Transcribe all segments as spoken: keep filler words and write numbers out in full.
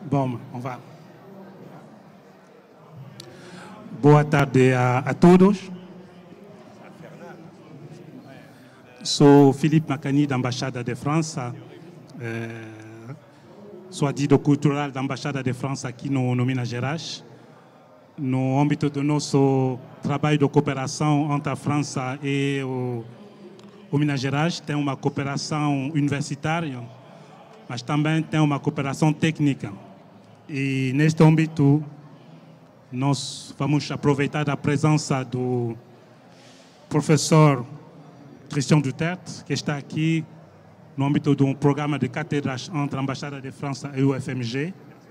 Bom, on va. Boa tarde a, a todos. Sou Philippe Macani, da Embaixada de França. É, sou adido cultural da Embaixada de França aqui no, no Minas Gerais. No âmbito do nosso trabalho de cooperação entre a França e o, o Minas Gerais, tem uma cooperação universitária, mas também tem uma cooperação técnica. E neste âmbito, nós vamos aproveitar a presença do professor Christian Duterte, que está aqui no âmbito de um programa de cátedras entre a Embaixada de França e o F M G.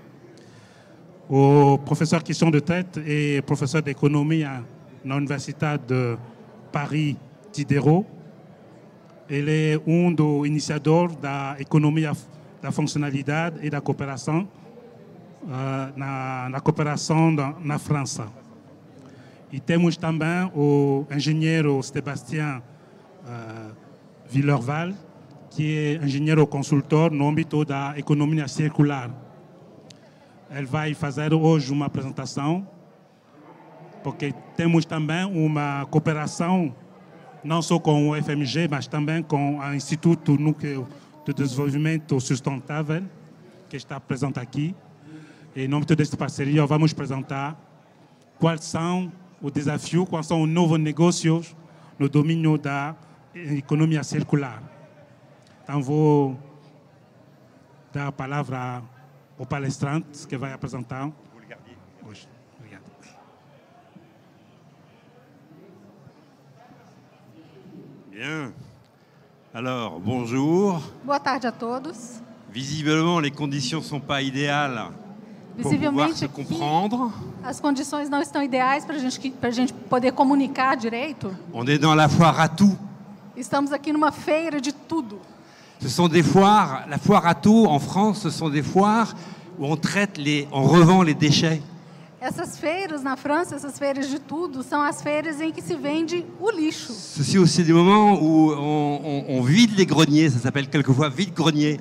O professor Christian Duterte é professor de economia na Universidade de Paris Diderot. Ele é um dos iniciadores da economia da funcionalidade e da cooperação uh, na, na cooperação da, na França. E temos também o engenheiro Sébastien uh, Villerval, que é engenheiro consultor no âmbito da economia circular. Ele vai fazer hoje uma apresentação, porque temos também uma cooperação, não só com o F M G, mas também com o Instituto Núcleo de Desenvolvimento Sustentável, que está presente aqui. E, em nome desta parceria, vamos apresentar quais são os desafios, quais são os novos negócios no domínio da economia circular. Então, vou dar a palavra ao palestrante que vai apresentar hoje. Obrigado. Bien. Alors, bonjour. Boa tarde a todos. Visiblement, les conditions ne sont pas idéales pour pouvoir se comprendre. As condições não estão ideais para gente, a gente poder comunicar direito. On est dans la foire à tout. Estamos aqui numa feira de tudo. Ce sont des foires, la foire à tout en France, ce sont des foires où on traite les, on revend les déchets. Essas feiras na França, essas feiras de tudo, são as feiras em que se vende o lixo. Ceci aussi des moments où on, on, on vide les greniers, ça s'appelle quelquefois vide-grenier.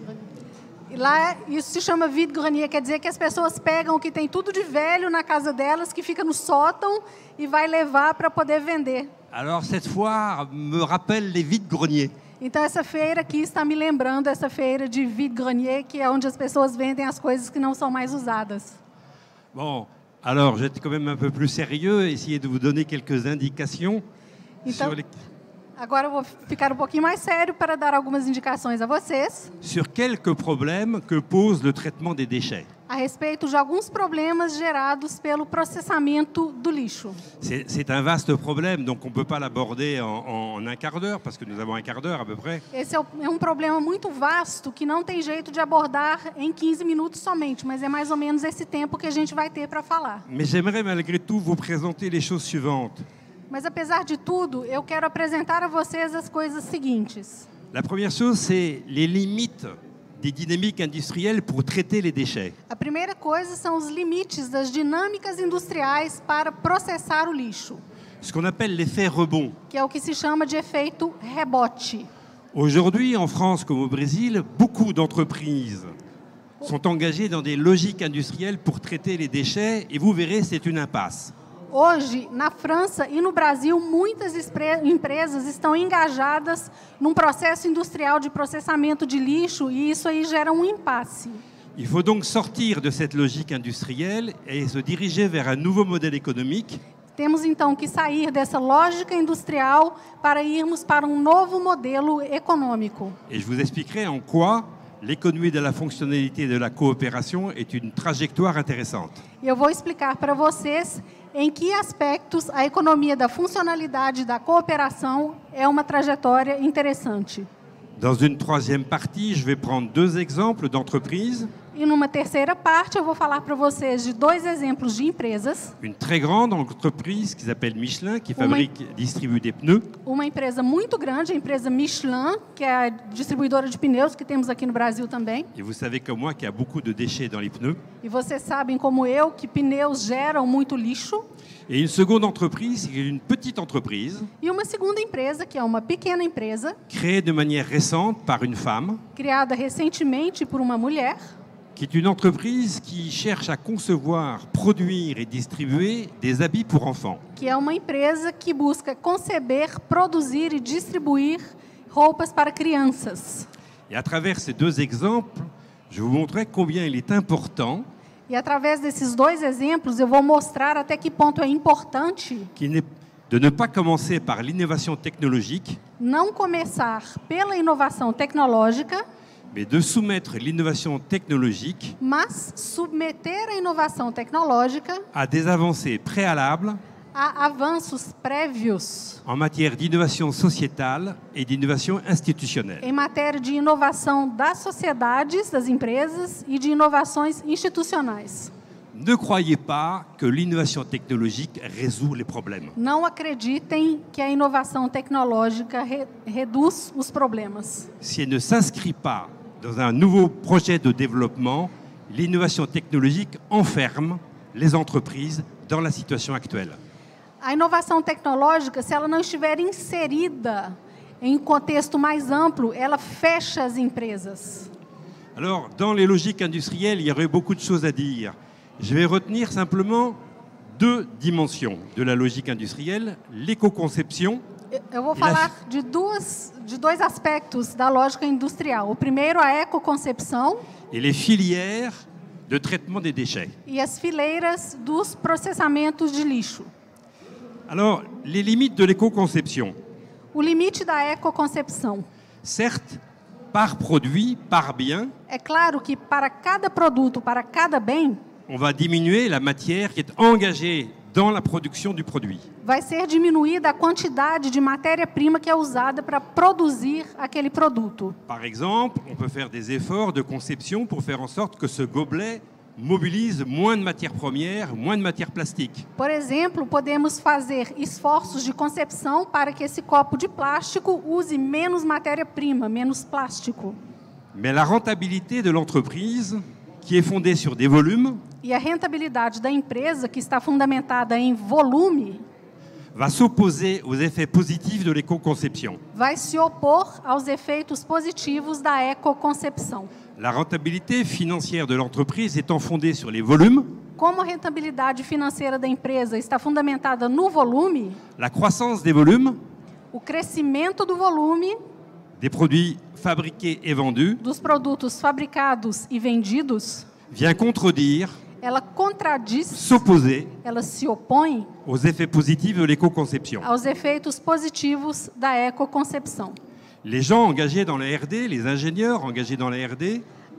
E lá isso se chama vide-grenier, quer dizer que as pessoas pegam o que tem tudo de velho na casa delas, que fica no sótão, e vai levar para poder vender. Alors cette foire me rappelle les vides-greniers. Então essa feira aqui está me lembrando essa feira de vide-grenier, que é onde as pessoas vendem as coisas que não são mais usadas. Bon, alors j'étais quand même un peu plus sérieux, essayer de vous donner quelques indications então, sur les... agora eu vou ficar um pouquinho mais sério para dar algumas indicações a vocês. Sur quelques problèmes que pose le traitement des déchets. A respeito de alguns problemas gerados pelo processamento do lixo. C'est un vaste problème, donc on ne peut pas l'aborder en, en un quart d'heure, parce que nous avons un quart d'heure à peu près. Esse é um problema muito vasto que não tem jeito de abordar em quinze minutos somente, mas é mais ou menos esse tempo que a gente vai ter para falar. Mais j'aimerais malgré tout vous présenter les choses suivantes. Mas apesar de tudo, eu quero apresentar a vocês as coisas seguintes. La première chose, c'est les limites des dynamiques industrielles pour traiter les déchets. A primeira coisa são os limites das dinâmicas industriais para processar o lixo. Ce qu'on appelle l'effet rebond. Que é o que se chama de efeito rebote. Aujourd'hui, en France comme au Brésil, beaucoup d'entreprises sont engagées dans des logiques industrielles pour traiter les déchets, et vous verrez, c'est une impasse. Hoje, na França e no Brasil, muitas empresas estão engajadas num processo industrial de processamento de lixo e isso aí gera um impasse. Il faut donc sortir de cette logique industrielle et se diriger vers un nouveau modèle économique. Temos então que sair dessa lógica industrial para irmos para um novo modelo econômico. Et je vous expliquerai en quoi l'économie de la fonctionnalité et de la coopération est une trajectoire intéressante. Eu vou explicar para vocês em que aspectos a economia da funcionalidade e da cooperação é uma trajetória interessante. Dans une troisième partie, je vais prendre deux exemples d'entreprises. E numa terceira parte, eu vou falar para vocês de dois exemplos de empresas. Une très grande entreprise qui s'appelle Michelin, qui fabrique et distribue des pneus. Uma empresa muito grande, a empresa Michelin, que é a distribuidora de pneus que temos aqui no Brasil também. Et vous savez comme moi qu'il y a beaucoup de déchets dans les pneus. E vocês sabem como eu que pneus geram muito lixo. Et une seconde entreprise, qui est une petite entreprise. E uma segunda empresa, que é uma pequena empresa. Créée de manière récente par une femme. Criada recentemente por uma mulher. qui est une entreprise qui cherche à concevoir, produire et distribuer des habits pour enfants. que é uma empresa que busca conceber, produzir e distribuir roupas para crianças. Et à travers ces deux exemples, je vous montrerai combien il est important E através desses dois exemplos, eu vou mostrar até que ponto é importante qu'il n'est- de ne pas commencer par l'innovation technologique, não começar pela inovação tecnológica, mais de soumettre l'innovation technologique mas submeter a inovação tecnológica à des avancées préalables a avanços prévios en matière d'innovation sociétale et d'innovation institutionnelle. em matéria de inovação das sociedades, das empresas e de inovações institucionais. Ne croyez pas que l'innovation technologique résout les problèmes. Não acreditem que a inovação tecnológica re- reduz os problemas. Si elle ne s'inscrit pas dans un nouveau projet de développement, l'innovation technologique enferme les entreprises dans la situation actuelle. A inovação tecnológica, se ela não estiver inserida em contexto mais amplo, ela fecha as empresas. Alors, dans les logiques industrielles, il y aurait beaucoup de choses à dire. Je vais retenir simplement deux dimensions de la logique industrielle, l'éco-conception Eu- Eu vou E na- falar de, duas, de dois aspectos da lógica industrial. O primeiro, a ecoconcepção et les filières de traitement des déchets. e as fileiras dos processamentos de lixo. Alors, les limites de l'éco-conception. O limite da ecoconcepção. Certes, par produit, par bien, É claro que para cada produto, para cada bem, on va diminuer la matière qui est engagée dans la production du produit. vai ser diminuída a quantidade de matéria-prima que é usada para produzir aquele produto. Par exemple, on peut faire des efforts de conception pour faire en sorte que ce gobelet mobilise moins de matières premières, moins de matières plastiques. Por exemplo, podemos fazer esforços de concepção para que esse copo de plástico use menos matéria-prima, menos plástico. Mais la rentabilité de l'entreprise, qui est fondée sur des volumes, E a rentabilidade da empresa, que está fundamentada em volume, va s'opposer aux effets positifs de l'éco-conception. vai se opor aos efeitos positivos da ecoconcepção. La rentabilité financière de l'entreprise étant fondée sur les volumes, Como a rentabilidade financeira da empresa está fundamentada no volume, la croissance des volumes, o crescimento do volume des produits fabriqués et vendus, dos produtos fabricados e vendidos, vient contredire, ela contradiz, s'opposer ela se opõe aux effets positifs de l'éco-conception. aos efeitos positivos da ecoconcepção. Les gens engagés dans la R D, les ingénieurs engagés dans la R D,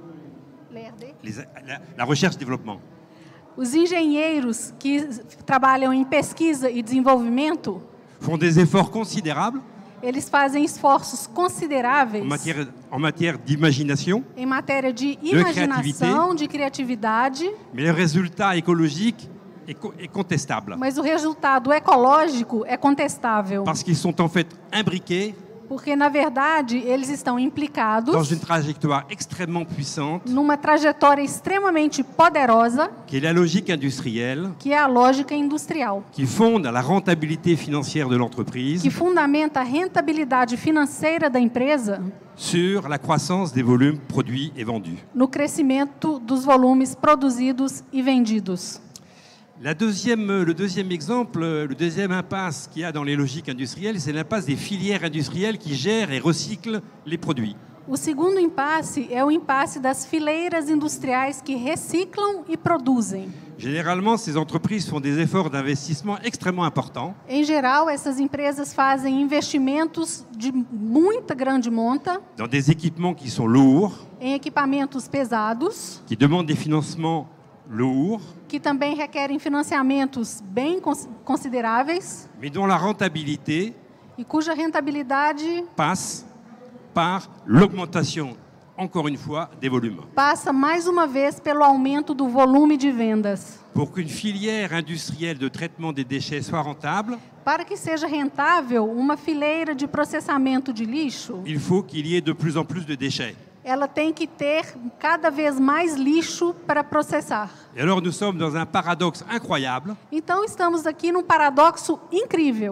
les- la, la recherche-développement, Os engenheiros que trabalham em pesquisa e desenvolvimento, font des efforts considérables eles fazem esforços consideráveis en matière, en matière d'imagination, em matéria de imaginação, de criatividade, mais le résultat écologique est, co- est contestable. mas o resultado ecológico é contestável, Parce qu'ils sont en fait imbriqués porque, na verdade, eles estão implicados dans une trajectoire extrêmement puissante, numa trajetória extremamente poderosa, qui est la logique industrielle, que é a lógica industrial, qui fonde la rentabilité financière de l'entreprise que fundamenta a rentabilidade financeira da empresa sur la croissance des volumes produits et vendus. no crescimento dos volumes produzidos e vendidos. La deuxième, le deuxième exemple, le deuxième impasse qu'il y a dans les logiques industrielles, c'est l'impasse des filières industrielles qui gèrent et recyclent les produits. O segundo impasse é o impasse das fileiras industriais que reciclam e produzem. Généralement, ces entreprises font des efforts d'investissement extrêmement importants Em geral, essas empresas fazem investimentos de muita grande monta dans des équipements qui sont lourds, em equipamentos pesados, qui demandent des financements lourds, que também requerem financiamentos bem cons- consideráveis mais dont la rentabilité e cuja rentabilidade passe par l'augmentation, encore une fois, des volumes. passa mais uma vez pelo aumento do volume de vendas. Pour qu'une filière industrielle de traitement des déchets soit rentable, Para que seja rentável, uma fileira de processamento de lixo, il faut qu'il y ait de plus en plus de déchets. ela tem que ter cada vez mais lixo para processar. Et alors nous sommes dans un paradoxe incroyable. Então, estamos aqui num paradoxo incrível.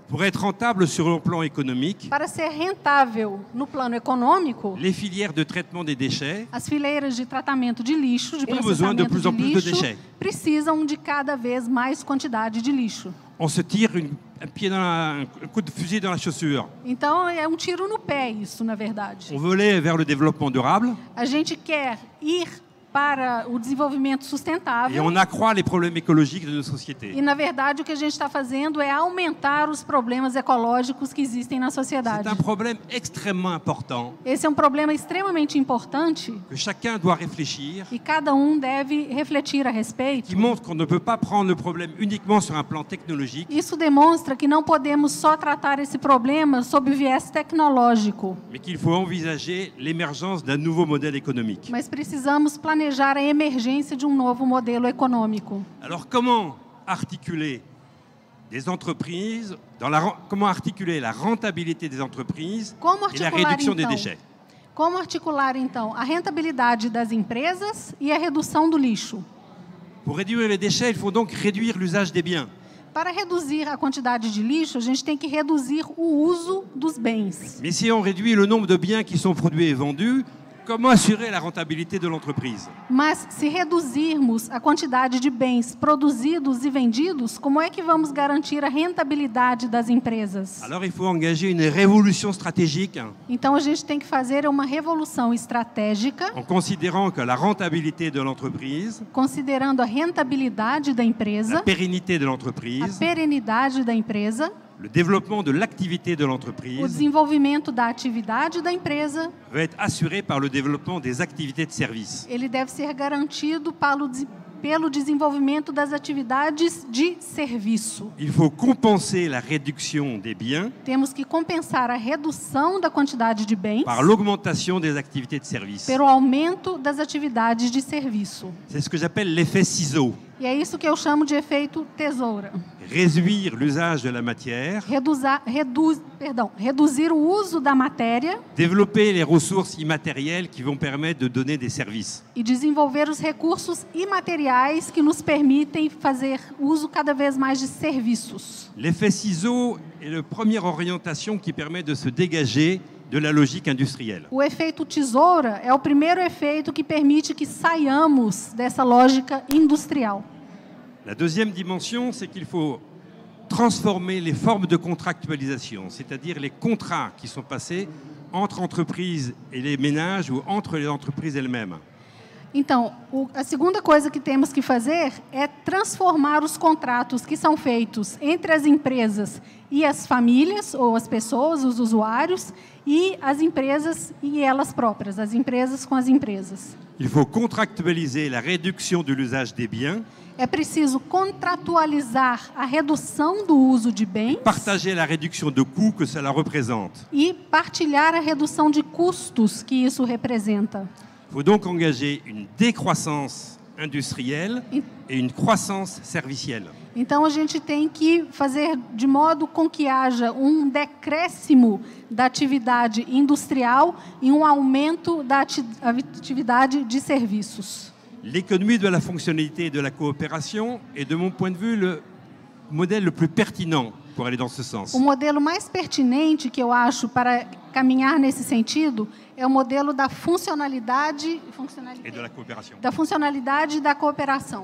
Pour être rentable sur le plan économique, Para ser rentável no plano econômico, les filières de traitement des déchets as fileiras de tratamento de lixo, de ont besoin de processamento plus en de plus de lixo, déchets. precisam de cada vez mais quantidade de lixo. On se tire une- un, pied dans la- un coup de fusil dans la chaussure. Então, é um tiro no pé isso, na verdade. On veut aller vers le développement durable A gente quer ir para o desenvolvimento et sustentável on accroît les problèmes écologiques de nos sociétés. e, na verdade, o que a gente está fazendo é aumentar os problemas ecológicos que existem na C'est sociedade. un problème extrêmement important Esse é um problema extremamente importante que chacun doit réfléchir, e cada um deve refletir a respeito. qui montre qu'on ne peut pas prendre le problème uniquement sur un plan technologique, Isso demonstra que não podemos só tratar esse problema sob o viés tecnológico, mais qu'il faut envisager l'émergence d'un nouveau modèle économique. mas precisamos planejar a emergência de um novo modelo econômico. Alors comment articuler des entreprises, dans la, ren- comment articuler la rentabilité des entreprises Como et la articular, réduction des então? déchets? Como articular, então, a rentabilidade das empresas e a redução do lixo? Pour réduire les déchets, il faut donc réduire l'usage des biens. Para reduzir a quantidade de lixo, a gente tem que reduzir o uso dos bens. Mais si on réduit le nombre de biens qui sont produits et vendus, comment assurer la rentabilité de l'entreprise? Mas, se reduzirmos a quantidade de bens produzidos e vendidos, como é que vamos garantir a rentabilidade das empresas? Alors il faut engager une révolution stratégique Então, a gente tem que fazer uma revolução estratégica, en considérant que la rentabilité de l'entreprise, considerando a rentabilidade da la empresa, pérennité de a l'entreprise, perenidade da empresa, le développement de l'activité de o l'entreprise desenvolvimento da atividade da empresa, va être assuré par le développement des activités de service. ele deve ser garantido pelo, de- pelo desenvolvimento das atividades de serviço. Il faut compenser la réduction des biens Temos que compensar a redução da quantidade de bens par l'augmentation des activités de service. pelo aumento das atividades de serviço. C'est ce que j'appelle l'effet ciseau. E é isso que eu chamo de efeito tesoura. Réduire l'usage de la matière, Reduzar, reduz, perdão, reduzir o uso da matéria développer les ressources immatérielles qui vont permettre de donner des services. e desenvolver os recursos imateriais que nos permitem fazer uso cada vez mais de serviços. L'effet ciseau est la première orientation qui permet de se dégager de la logique industrielle. O efeito tesoura é o primeiro efeito que permite que saiamos dessa lógica industrial. La deuxième dimension, c'est qu'il faut transformer les formes de contractualisation, c'est-à-dire les contrats qui sont passés entre entreprises et les ménages ou entre les entreprises elles-mêmes. Então, o, a segunda coisa que temos que fazer é transformar os contratos que são feitos entre as empresas e as famílias, ou as pessoas, os usuários, e as empresas e elas próprias, as empresas com as empresas. Il faut contractualiser la réduction de l'usage des biens, É preciso contratualizar a redução do uso de bens partager la réduction de coûts que cela représente. e partilhar a redução de custos que isso representa. Il faut donc engager une décroissance industrielle et une croissance servicielle. Então, a gente tem que fazer de modo com que haja um decréscimo da atividade industrial e um aumento da ati- atividade de serviços. L'économie de la fonctionnalité et de la coopération est, de mon point de vue, le modèle le plus pertinent pour aller dans ce sens. O modelo mais pertinente que eu acho para caminhar nesse sentido é o modelo da funcionalidade, Et funcionalidade, de la coopération. da funcionalidade e da cooperação.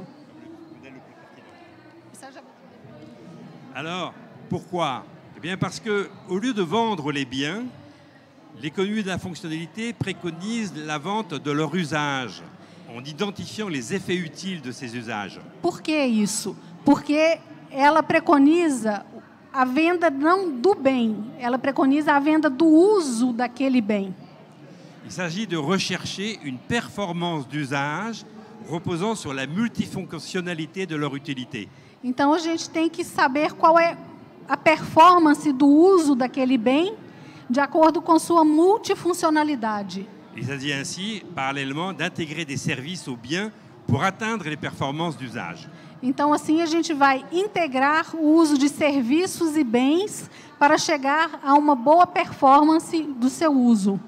Alors, pourquoi? Eh bien parce qu'au lieu de vendre les biens, l'économie de la fonctionnalité préconise la vente de leur usage, en identifiant les effets utiles de ces usages. Por que isso? Porque ela preconiza a venda não do bem, ela preconiza a venda do uso daquele bem. Il s'agit de rechercher une performance d'usage reposant sur la multifonctionnalité de leur utilité. Então, a gente tem que saber qual é a performance do uso daquele bem de acordo com sua multifuncionalidade. Il s'agit ainsi, parallèlement, d'intégrer des services aux biens pour atteindre les performances d'usage. Então, assim, a gente vai integrar o uso de serviços e bens para chegar a uma boa performance do seu uso.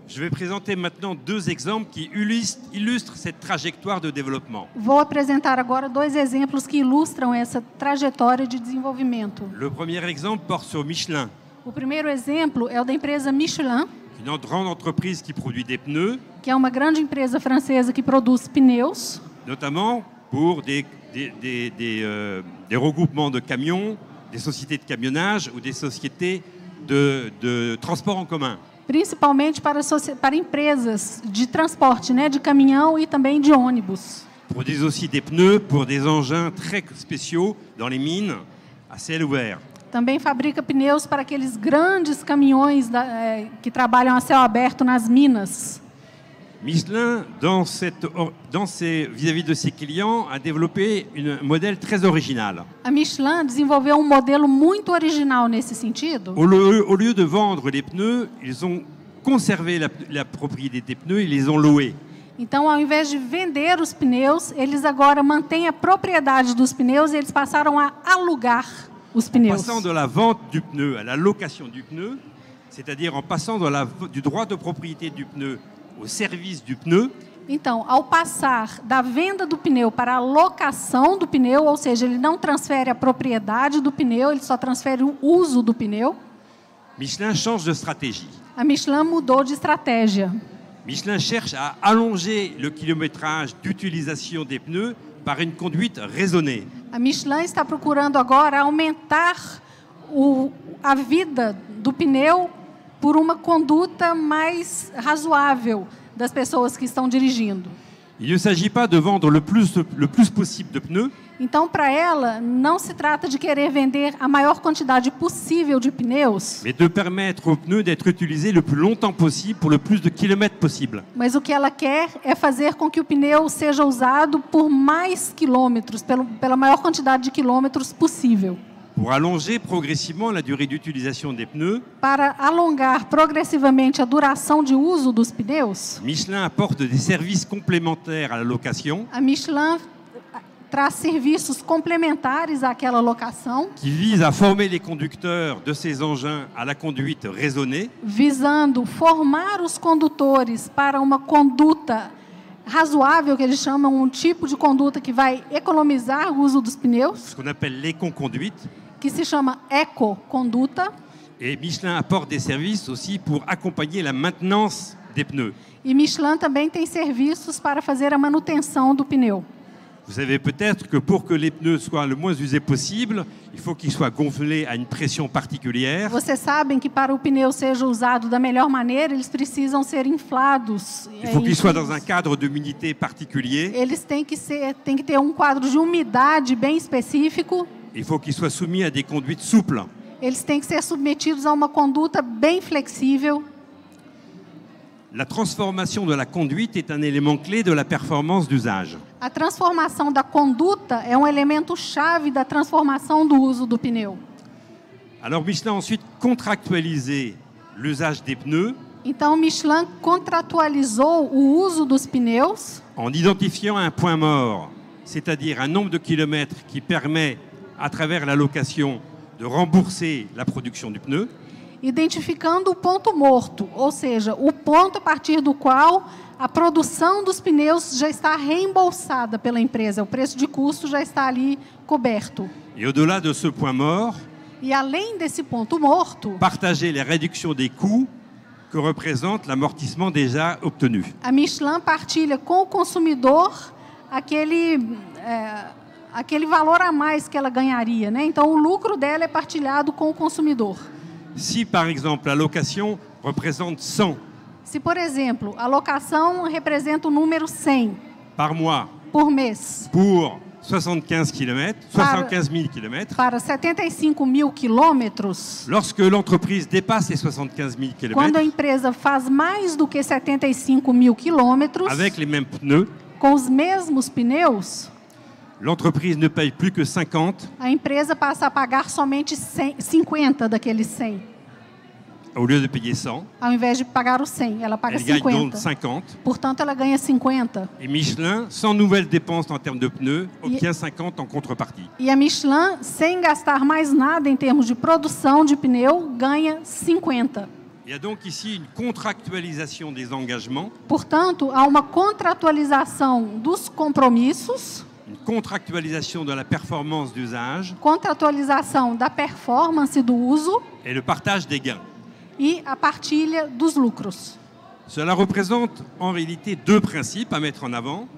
Je vais présenter maintenant deux exemples qui illustrent, illustrent cette trajectoire de développement. Vou apresentar agora dois exemplos que ilustram essa trajetória de desenvolvimento. Le premier exemple porte sur Michelin, O primeiro exemplo é o da empresa Michelin, une grande entreprise qui produit des pneus, que é uma grande empresa francesa que produz pneus, notamment pour des, des, des, des, euh, des regroupements de camions, des sociétés de camionnage ou des sociétés de, de transport en commun. principalmente para, para empresas de transporte, né, de caminhão e também de ônibus. Produisent aussi des pneus pour des engins très spéciaux dans les mines à ciel ouvert. Também fabrica pneus para aqueles grandes caminhões da, é, que trabalham a céu aberto nas minas. Michelin, dans cette, dans ses, vis-à-vis de ses clients, a développé une, un modèle très original. A Michelin desenvolveu um modelo muito original nesse sentido. Au lieu, au lieu de vendre les pneus, ils ont conservé la, la propriété des pneus, ils les ont loués. Então, ao invés de vender os pneus, eles agora mantêm a propriedade dos pneus e eles passaram a alugar os pneus. Passant de la vente du pneu à la location du pneu, c'est-à-dire en passant de la, du droit de propriété du pneu au service du pneu. Então, ao passar da venda do pneu para a locação do pneu, ou seja, ele não transfere a propriedade do pneu, ele só transfere o uso do pneu. Michelin change de stratégie. A Michelin mudou de estratégia. Michelin cherche à allonger le kilométrage d'utilisation des pneus par une conduite raisonnée. A Michelin está procurando agora aumentar o, a vida do pneu por uma conduta mais razoável das pessoas que estão dirigindo. Il ne s'agit pas de vendre le plus, le plus possible de pneus, Então, para ela, não se trata de querer vender a maior quantidade possível de pneus, mais de permettre aux pneus d'être utilisés le plus longtemps possible pour le plus de kilomètres possible. mas o que ela quer é fazer com que o pneu seja usado por mais quilômetros, pelo, pela maior quantidade de quilômetros possível. Pour allonger progressivement la durée d'utilisation des pneus, Para alongar progressivamente a duração de uso dos pneus, Michelin apporte des services complémentaires à la location a Michelin traz serviços complementares àquela locação, qui visent à former les conducteurs de ces engins à la conduite raisonnée, visando formar os condutores para uma conduta razoável, que eles chamam um tipo de conduta que vai economizar o uso dos pneus, ce qu'on appelle l'éco-conduite. que se chama ecoconduta. Et Michelin apporte des services aussi pour accompagner la maintenance des pneus. E Michelin também tem serviços para fazer a manutenção do pneu. Vous savez peut-être que pour que les pneus soient le moins usés possible, il faut qu'ils soient gonflés à une pression particulière. Vocês sabem que para o pneu seja usado da melhor maneira, eles precisam ser inflados. Il faut qu'ils soient dans un cadre d'humidité particulier. Eles têm que ser, têm que ter um quadro de umidade bem específico. Il faut qu'ils soient soumis à des conduites souples. Eles têm que ser submetidos a uma conduta bem flexível. La transformation de la conduite est un élément clé de la performance d'usage. A transformação da conduta é um elemento chave da transformação do uso do pneu. Alors Michelin a ensuite contractualisé l'usage des pneus Então, Michelin contratualizou o uso dos pneus en identifiant un point mort, c'est-à-dire un nombre de kilomètres qui permet, à travers la location, de rembourser la production du pneu. identificando o ponto morto, ou seja, o ponto a partir do qual a produção dos pneus já está reembolsada pela empresa, o preço de custo já está ali coberto. Et au-delà de ce point mort, E além desse ponto morto, partager les réductions des coûts que représente l'amortissement déjà obtenu. a Michelin partilha com o consumidor aquele, é, aquele valor a mais que ela ganharia, né? Então, o lucro dela é partilhado com o consumidor. Si, par exemple, la location représente cent Se, por exemplo, a locação representa o número cem par mois por mês pour soixante-quinze kilomètres, Par- soixante-quinze mille kilomètres, para setenta e cinco mil quilômetros, lorsque l'entreprise dépasse les soixante-quinze mille quando a kilomètres, empresa faz mais do que setenta e cinco mil quilômetros, avec les mêmes pneus, com os mesmos pneus, l'entreprise ne paye plus que cinquante a empresa passa a pagar somente cem, cinquenta daqueles cem, au lieu de payer cent. ao invés de pagar os cem, ela paga Elle gagne donc cinquenta. cinquante. Portanto, ela ganha cinquenta. Et Michelin, sans nouvelles dépenses en termes de pneus, Il- obtient cinquante en contrepartie. E a Michelin, sem gastar mais nada em termos de produção de pneu, ganha cinquenta. Il y a donc ici une contractualisation des engagements, Portanto, há uma contratualização dos compromissos, une contractualisation de la performance d'usage contratualização da performance do uso et le partage des gains. e a partilha dos lucros. Cela représente en réalité deux principes à mettre en avant.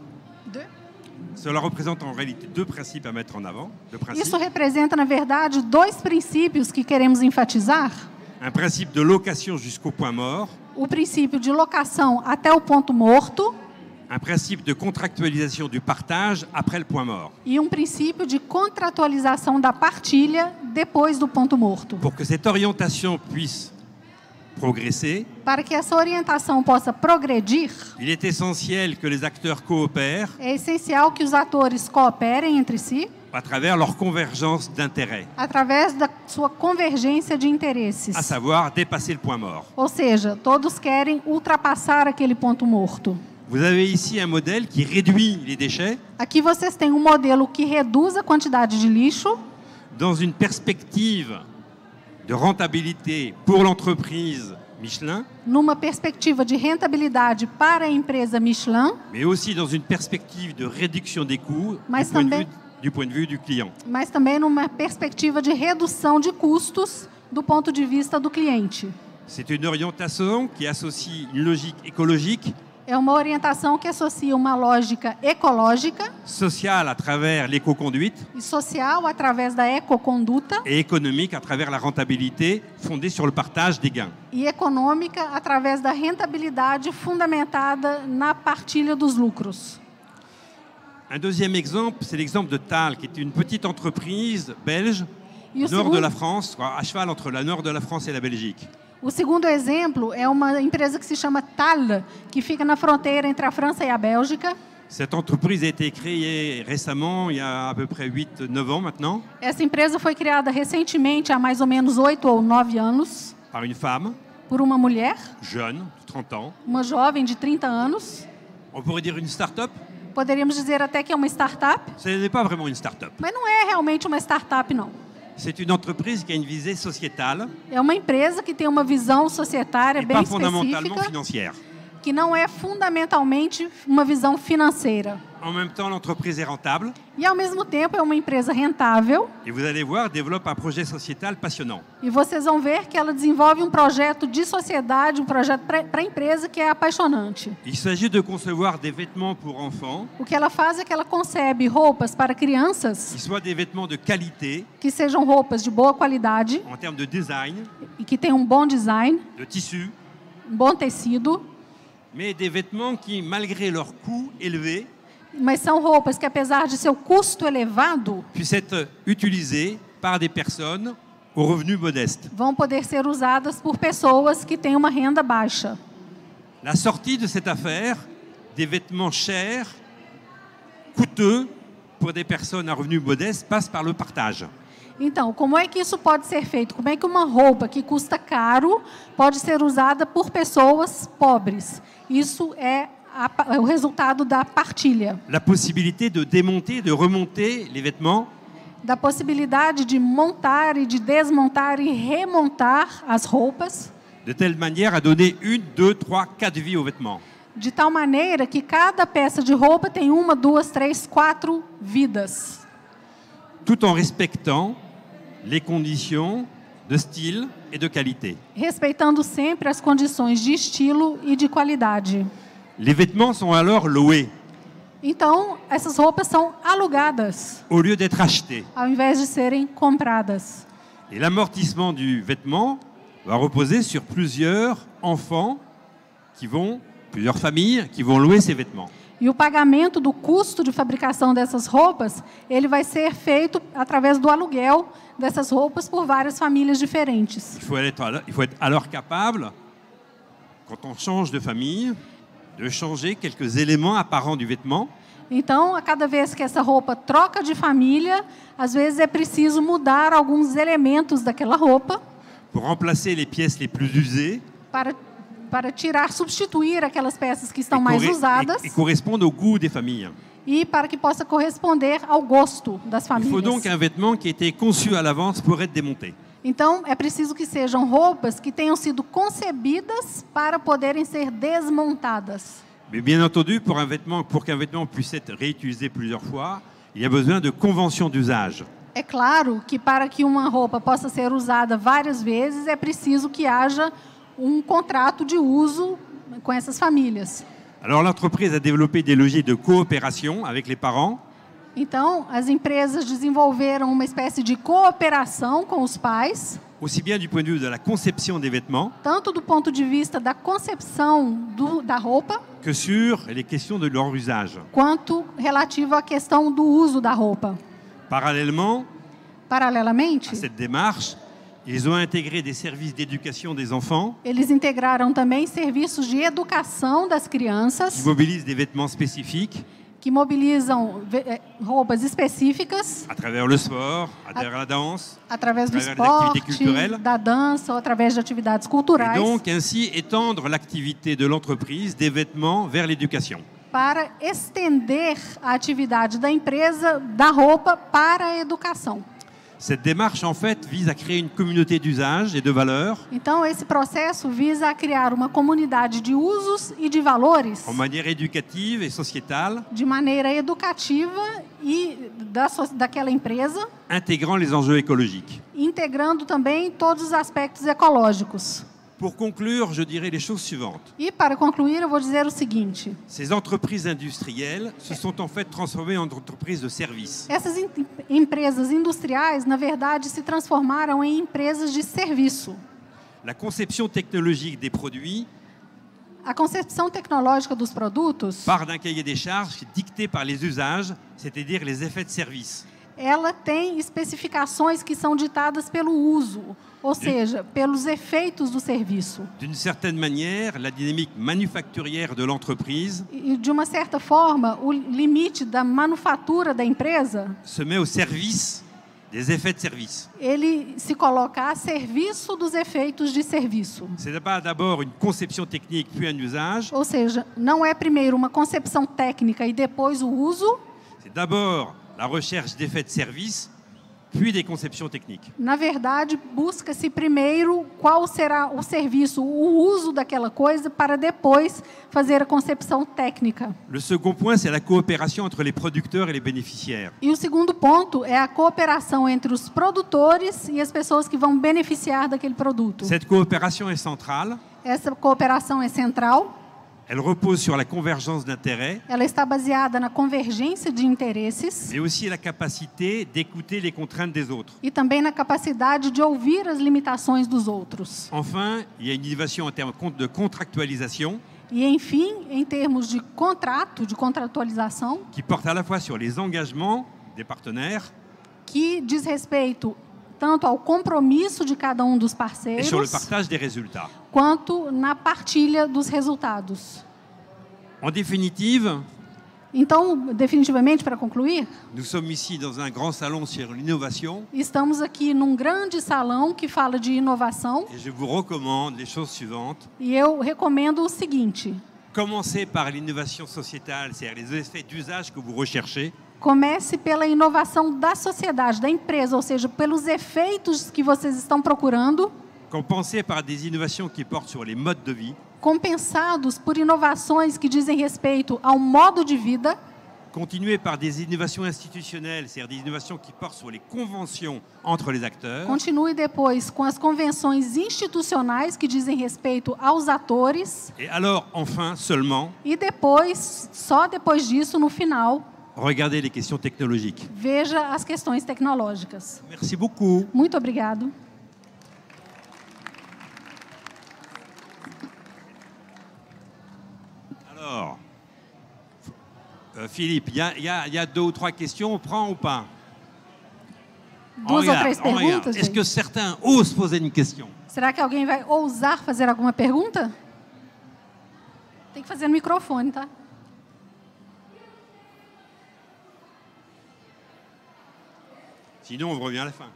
Cela représente en réalité deux principes à mettre en avant. Deux principes. Isso representa, na verdade, dois princípios que queremos enfatizar. Un principe de location jusqu'au point mort, O princípio de locação até o ponto morto un principe de contractualisation du partage après le point mort. e um princípio de contratualização da partilha depois do ponto morto. Pour que cette orientation puisse progresser, Para que essa orientação possa progredir, il est essentiel que les acteurs coopèrent é essencial que os atores cooperem entre si à travers leur convergence d'intérêts, através da sua convergência de interesses. à savoir dépasser le point mort. Ou seja, todos querem ultrapassar aquele ponto morto. Vous avez ici un modèle qui réduit les déchets Aqui vocês têm um modelo que reduz a quantidade de lixo dans une perspective de rentabilité pour l'entreprise Michelin, numa perspectiva de rentabilidade para a empresa Michelin, mais aussi dans une perspective de réduction des coûts du Mas point, de também- vue, du point de vue du client. mas também numa perspectiva de redução de custos do ponto de vista do cliente. C'est une orientation qui associe une logique écologique, É uma orientação que associa uma lógica ecológica sociale à travers l'éco-conduite e social através da ecoconduta et économique à travers la rentabilité fondée sur le partage des gains. e econômica através da rentabilidade fundamentada na partilha dos lucros. Un deuxième exemple, c'est l'exemple de Tal, qui est une petite entreprise belge, E o nord de segundo, la France, à cheval entre le nord de la France et la Belgique. o segundo exemplo é uma empresa que se chama Tal, que fica na fronteira entre a França e a Bélgica. Cette entreprise a été créée récemment, il y a à peu près huit neuf ans maintenant, Essa empresa foi criada recentemente, há mais ou menos oito ou nove anos, par une femme por uma mulher, jeune, de trente ans. uma jovem de trinta anos. On pourrait dire une start-up. Poderíamos dizer até que é uma startup, Ce n'est pas vraiment une start-up. mas não é realmente uma startup, não. C'est une entreprise qui a une visée sociétale É uma empresa que tem uma visão societária et bem pas fondamentalement específica, financière. que não é fundamentalmente uma visão financeira. En même temps, l'entreprise est rentable E, ao mesmo tempo, é uma empresa rentável. et vous allez voir, développe un projet sociétal passionnant. E vocês vão ver que ela desenvolve um projeto de sociedade, um projeto para a empresa que é apaixonante. Il s'agit de concevoir des vêtements pour enfants O que ela faz é que ela concebe roupas para crianças qui soient des vêtements de qualité que sejam roupas de boa qualidade en termes de design, e que tenham um bom design, de tissu, um bom tecido, mais des vêtements qui, malgré leur coût élevé, mas são roupas que, apesar de seu custo elevado, puissent être utilisés par des personnes aux revenus modestes. vão poder ser usadas por pessoas que têm uma renda baixa. La sortie de cette affaire, des vêtements chers, coûteux pour des personnes à revenus modestes, passe par le partage. Então, como é que isso pode ser feito? Como é que uma roupa que custa caro pode ser usada por pessoas pobres? Isso é, a, é o resultado da partilha, La possibilité de démonter, de remonter les vêtements da possibilidade de montar e de desmontar e remontar as roupas, de telle manière à donner une, deux, trois, quatre vies aux vêtements. de tal maneira que cada peça de roupa tem uma, duas, três, quatro vidas, Tout en respectant les conditions de style et de qualité. respeitando sempre as condições de estilo e de qualidade. Les vêtements sont alors loués Então, essas roupas são alugadas, au lieu d'être achetés. ao invés de serem compradas. Et l'amortissement du vêtement va reposer sur plusieurs enfants qui vont, plusieurs familles qui vont louer ces vêtements. E o pagamento do custo de fabricação dessas roupas, ele vai ser feito através do aluguel dessas roupas por várias famílias diferentes. Il faut être, alors- il faut être alors capable, quand on change de famille, de changer quelques éléments apparents du vêtement Então, a cada vez que essa roupa troca de família, às vezes é preciso mudar alguns elementos daquela roupa pour remplacer les pièces les plus usées para, para tirar, substituir aquelas peças que estão et, mais corre- usadas et- et correspondent au goût des familles. e para que possa corresponder ao gosto das Il faut famílias. donc un vêtement qui a été conçu à l'avance pour être démonté. Então, é preciso que sejam roupas que tenham sido concebidas para poderem ser desmontadas. Mais bien entendu, pour un vêtement, pour qu'un vêtement puisse être réutilisé plusieurs fois, il y a besoin de conventions d'usage. É claro que para que uma roupa possa ser usada várias vezes, é preciso que haja um contrato de uso com essas famílias. Alors l'entreprise a développé des logiques de coopération avec les parents. Então, as empresas desenvolveram uma espécie de cooperação com os pais, Aussi bien du point de vue de la conception des vêtements tanto do ponto de vista da concepção do, da roupa, que sur les questions de leur usage. quanto relativo à questão do uso da roupa. Parallèlement Paralelamente, à cette démarche, ils ont intégré des services d'éducation des enfants eles integraram também serviços de educação das qui crianças, mobilisent des vêtements spécifiques que mobilizam ve- eh, roupas específicas à travers le sport, à travers la danse, através do atravers de l'activité esporte, culturelle. da dança, ou através de atividades Et culturais, donc ainsi étendre l'activité de l'entreprise des vêtements vers l'éducation. para estender a atividade da empresa da roupa para a educação. Cette démarche, en fait, vise à créer une communauté d'usage et de valeurs Então, esse processo visa a criar uma comunidade de usos e de valores en manière éducative et sociétale, de maneira educativa e da, so- daquela empresa, intégrant les enjeux écologiques. integrando também todos os aspectos ecológicos. Pour conclure, je dirais les choses suivantes. E, para concluir, eu vou dizer o seguinte. Ces entreprises industrielles se sont en fait transformées en entreprises de services. Essas em- empresas industriais, na verdade, se transformaram em empresas de serviço. La conception technologique des produits A concepção tecnológica dos produtos, part d'un cahier des charges dicté par les usages, c'est-à-dire les effets de service. ela tem especificações que são ditadas pelo uso, ou seja, pelos efeitos do serviço. D'une certaine manière, la dynamique manufacturière de l'entreprise E, de uma certa forma, o limite da manufatura da empresa, se met au service des effets de service. ele se coloca a serviço dos efeitos de serviço. Ce n'est pas d'abord une conception technique puis un usage, Ou seja, não é primeiro uma concepção técnica e depois o uso. c'est d'abord la recherche d'effets de service puis des conceptions techniques. Na verdade, busca-se primeiro qual será o serviço, o uso daquela coisa, para depois fazer a concepção técnica. Le second point, c'est la coopération entre les producteurs et les bénéficiaires. E o segundo ponto é a cooperação entre os produtores e as pessoas que vão beneficiar daquele produto. Cette coopération est centrale, Essa cooperação é central, elle repose sur la convergence d'intérêts, ela está baseada na convergência de interesses mais aussi la capacité d'écouter les contraintes des autres. e também na capacidade de ouvir as limitações dos outros. Enfin, il y a une innovation en termes de contractualisation E, enfim, em termos de contrato, de contratualização, qui porte à la fois sur les engagements des partenaires que diz respeito tanto ao compromisso de cada um dos et parceiros, sur le partage des résultats. quanto na partilha dos resultados. En définitive, Então, definitivamente, para concluir, nous sommes ici dans un grand salon sur l'innovation estamos aqui num grande salão que fala de inovação et je vous recommande les choses suivantes. e eu recomendo o seguinte: Commencez par l'innovation sociétale, c'est-à-dire les effets d'usage que vous recherchez. comece pela inovação da sociedade, da empresa, ou seja, pelos efeitos que vocês estão procurando, Compensez par des innovations qui portent sur les modes de vie. compensados por inovações que dizem respeito ao modo de vida. Continuez par des innovations institutionnelles, c'est-à-dire des innovations qui portent sur les conventions entre les acteurs. Continue depois com as convenções institucionais que dizem respeito aos atores. Et alors, enfin, seulement, E depois, só depois disso, no final, regardez les questions technologiques. veja as questões tecnológicas. Merci beaucoup. Muito obrigado. Alors, euh, Philippe, il y, a- il y a- il y a deux ou trois questions, on prend ou pas? On Duas ou regarde, três on regarde. perguntas, Est-ce que gente? certains osent poser une question? Será que alguém vai ousar fazer alguma pergunta? Tem que fazer no microfone, tá? Sinon, on revient à la fin.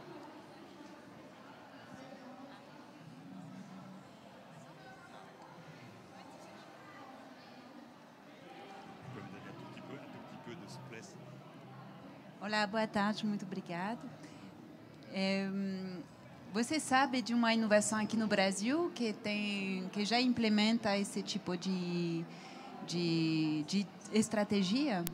Olá, boa tarde, muito obrigado. É, hum, Você sabe de uma inovação aqui no Brasil que tem, que já implementa esse tipo de, de, de estratégia?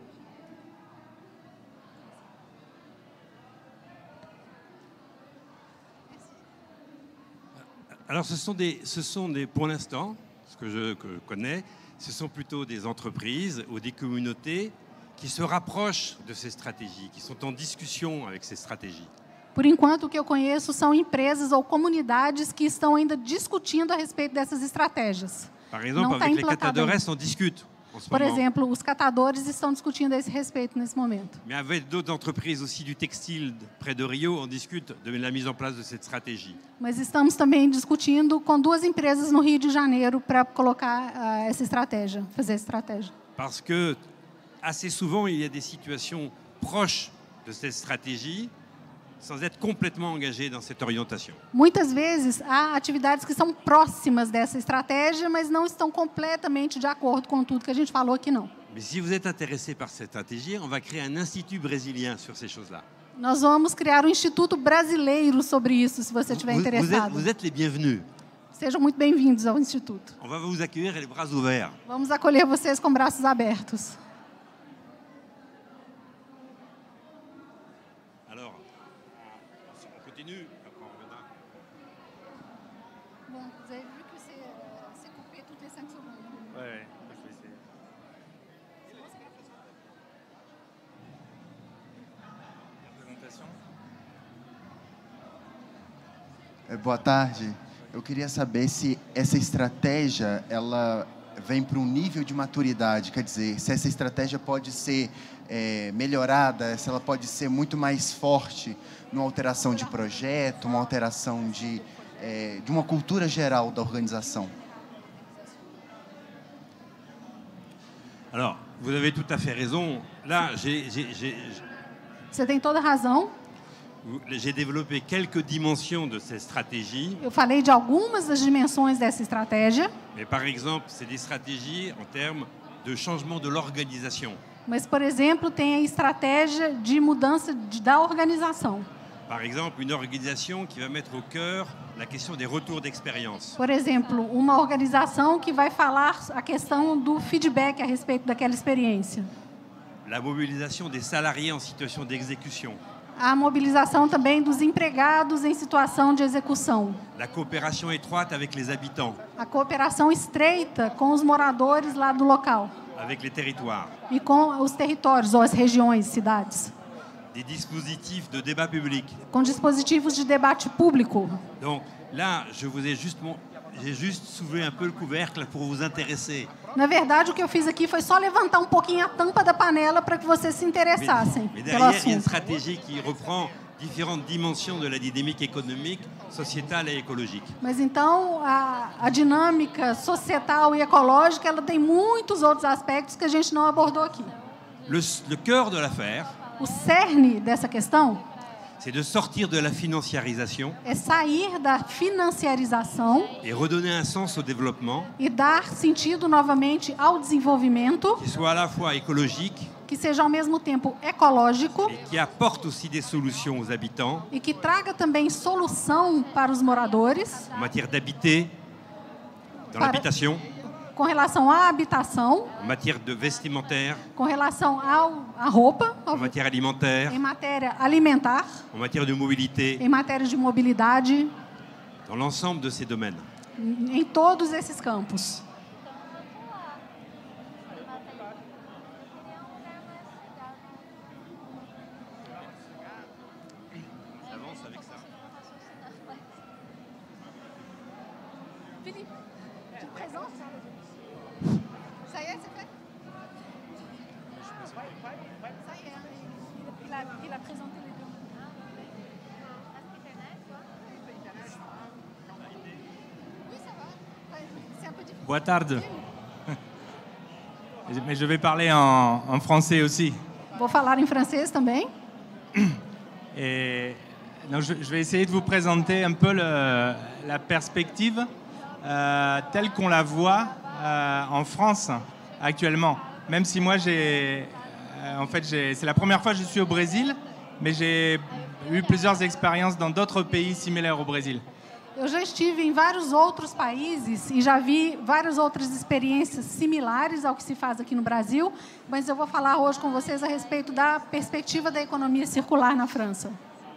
Alors, ce sont des, ce sont des, pour l'instant, ce que je, que je connais, ce sont plutôt des entreprises ou des communautés qui se rapprochent de ces stratégies, qui sont en discussion avec ces stratégies. Por enquanto, o que eu conheço são empresas ou comunidades que estão ainda discutindo a respeito dessas estratégias. Par exemple, Não avec está les implantado ainda. catadores, on discute en ce Por moment. exemplo, os catadores estão discutindo a esse respeito nesse momento. Mais avec d'autres entreprises aussi du textile près de Rio, on discute de la mise en place de cette stratégie. Mas estamos também discutindo com duas empresas no Rio de Janeiro para colocar uh, essa estratégia, fazer essa estratégia. Parce que assez souvent, il y a des situations proches de cette stratégie sans être complètement engagé dans cette orientation. Muitas vezes há atividades que são próximas dessa estratégia, mas não estão completamente de acordo com tudo que a gente falou aqui, não. Mais si vous êtes intéressé par cette stratégie, on va créer un institut brésilien sur ces choses-là. Nós vamos criar um instituto brasileiro sobre isso, se você estiver Vous, vous êtes, interessado. vous êtes les bienvenus. Sejam muito bem-vindos ao instituto. On va vous accueillir les bras ouverts. Vamos acolher vocês com braços abertos. Alors, on continue. Après, on reviendra. Bom, vous avez vu que c'est coupé toutes les cinq secondes. Ouais, ouais, je vais essayer. Présentation. É, boa tarde. Eu queria saber se essa estratégia ela vem para um nível de maturidade, quer dizer, se essa estratégia pode ser é, melhorada, se ela pode ser muito mais forte numa alteração de projeto, uma alteração de, é, de uma cultura geral da organização. Alors, vous avez tout à fait raison. Là, j'ai, j'ai, j'ai, Você tem toda a razão. j'ai développé quelques dimensions de cette stratégie. Eu falei de algumas das dimensões dessa estratégia, Mais par exemple, c'est des stratégies en termes de changement de l'organisation. mas, por exemplo, tem a estratégia de mudança de, da organização. Par exemple, une organisation qui va mettre au cœur la question des retours d'expérience. Por exemplo, uma organização que vai falar a questão do feedback a respeito daquela experiência. La mobilisation des salariés en situation d'exécution. A mobilização também dos empregados em situação de execução. La coopération étroite avec les habitants, A cooperação estreita com os moradores lá do local avec les territoires. e com os territórios ou as regiões, cidades. Des dispositifs de débat public. Com dispositivos de debate público. Donc là, je vous ai justement, j'ai juste soulevé un peu le couvercle pour vous intéresser. Na verdade, o que eu fiz aqui foi só levantar um pouquinho a tampa da panela para que vocês se Mais, interessassem mais pelo derrière, il y a une assunto. stratégie qui reprend différentes dimensions de la dynamique économique, sociétale et écologique. Mas então, a, a dinâmica societal e ecológica, ela tem muitos outros aspectos que a gente não abordou aqui. Le, le cœur de l'affaire, O cerne dessa questão c'est de sortir de la financiarisation é sair da financiarização et redonner un sens au développement e dar sentido novamente ao desenvolvimento, qui soit à la fois écologique que seja ao mesmo tempo ecológico et qui apporte aussi des solutions aux habitants e que traga também solução para os moradores en matière d'habiter, dans Para- l'habitation, com relação à habitação, en matière de vestimentaire, com relação ao, à roupa, ao, en matière alimentaire, em matéria alimentar, en matière de mobilité, em matéria de mobilidade, dans l'ensemble de ces domaines. em todos esses campos. Avance avec ça. Philippe, tu te présentes? Ça y est, c'est fait? Ça y est, il a, il a présenté les deux. Oui, ça va. C'est un peu difficile. Boa tarde. Mais je vais parler en, en français aussi. Vou falar em francês também. Et donc je, je vais essayer de vous présenter un peu le- la perspective euh, telle qu'on la voit euh, en France actuellement. Même si moi, j'ai, euh, en fait, j'ai- c'est la première fois que je suis au Brésil, mais j'ai, eu plusieurs expériences dans d'autres pays similaires au Brésil. Eu já estive em vários outros países e já vi várias outras experiências similares ao que se faz aqui no Brasil, mas eu vou falar hoje com vocês a respeito da perspectiva da economia circular na França.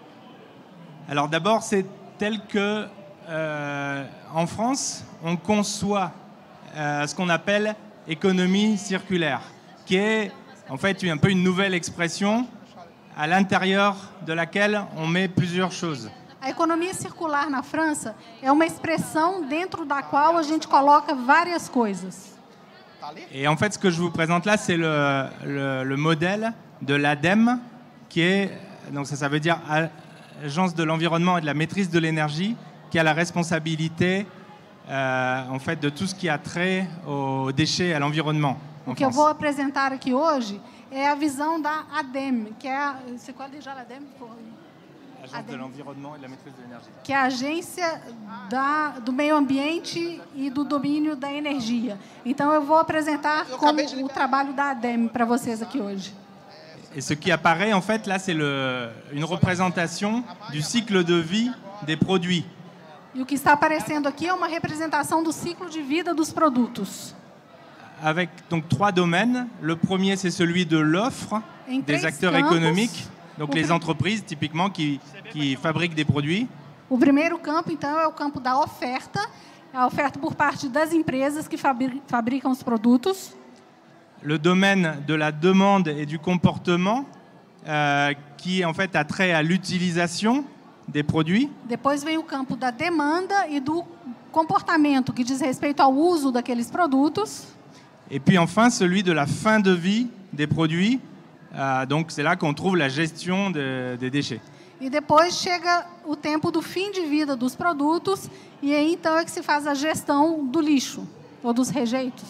Alors d'abord, c'est tel que euh, en France, on conçoit euh, ce qu'on appelle économie circulaire, qui est en fait un peu une nouvelle expression à l'intérieur de laquelle on met plusieurs choses. A economia circular na França é uma expressão dentro da qual a gente coloca várias coisas. Et en fait, ce que je vous présente là, c'est le, le, le modèle de l'ADEME, qui est, donc ça, ça veut dire Agence de l'environnement et de la maîtrise de l'énergie, qui a la responsabilité euh, en fait, de tout ce qui a trait aux déchets, à l'environnement. O que eu vou apresentar aqui hoje é a visão da ADEME, que é a, c'est quoi déjà l'ADEME? Agence de l'environnement et de la maîtrise de l'énergie. Que é a agência da, do meio ambiente e do domínio da energia. Então eu vou apresentar como o trabalho da ADEME para vocês aqui hoje. Et ce qui apparaît en fait là, c'est le, une représentation du cycle de vie des produits. E o que está aparecendo aqui é uma representação do ciclo de vida dos produtos. Avec donc trois domaines. Le premier, c'est celui de l'offre des acteurs économiques, donc les entreprises typiquement qui, qui fabriquent des produits. O primeiro campo, então, é o campo da oferta, a oferta por parte das empresas que fabricam os produtos. Le domaine de la demande et du comportement, euh, qui en fait a trait à l'utilisation des produits. Depois vem o campo da demanda e do comportamento, que diz respeito ao uso daqueles produtos. Et puis enfin, celui de la fin de vie des produits. Euh, donc c'est là qu'on trouve la gestion de, des déchets. E depois chega o tempo do fim de vida dos produtos, e aí então é que se faz a gestão do lixo, ou dos rejeitos.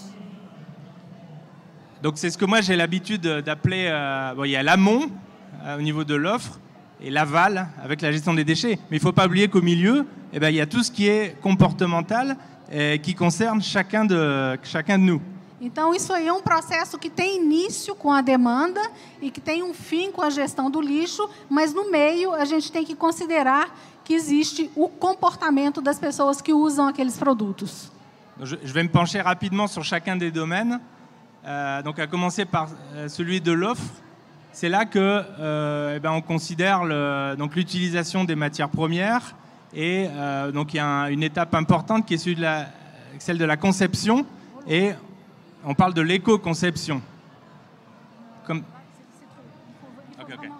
Donc c'est ce que moi j'ai l'habitude d'appeler, euh, bon, il y a l'amont euh, au niveau de l'offre et l'aval avec la gestion des déchets. Mais il ne faut pas oublier qu'au milieu, eh ben, il y a tout ce qui est comportemental et qui concerne chacun de, chacun de nous. Então, isso aí é um processo que tem início com a demanda e que tem um fim com a gestão do lixo, mas no meio a gente tem que considerar que existe o comportamento das pessoas que usam aqueles produtos. Je vais me pencher rapidement sur chacun des domaines. Euh, donc, à commencer par euh, celui de l'offre. C'est là que euh, eh ben, on considère le, donc l'utilisation des matières premières et euh, donc il y a un, une étape importante qui est celui de la, celle de la conception et on parle de l'éco-conception. Comme... Okay, okay.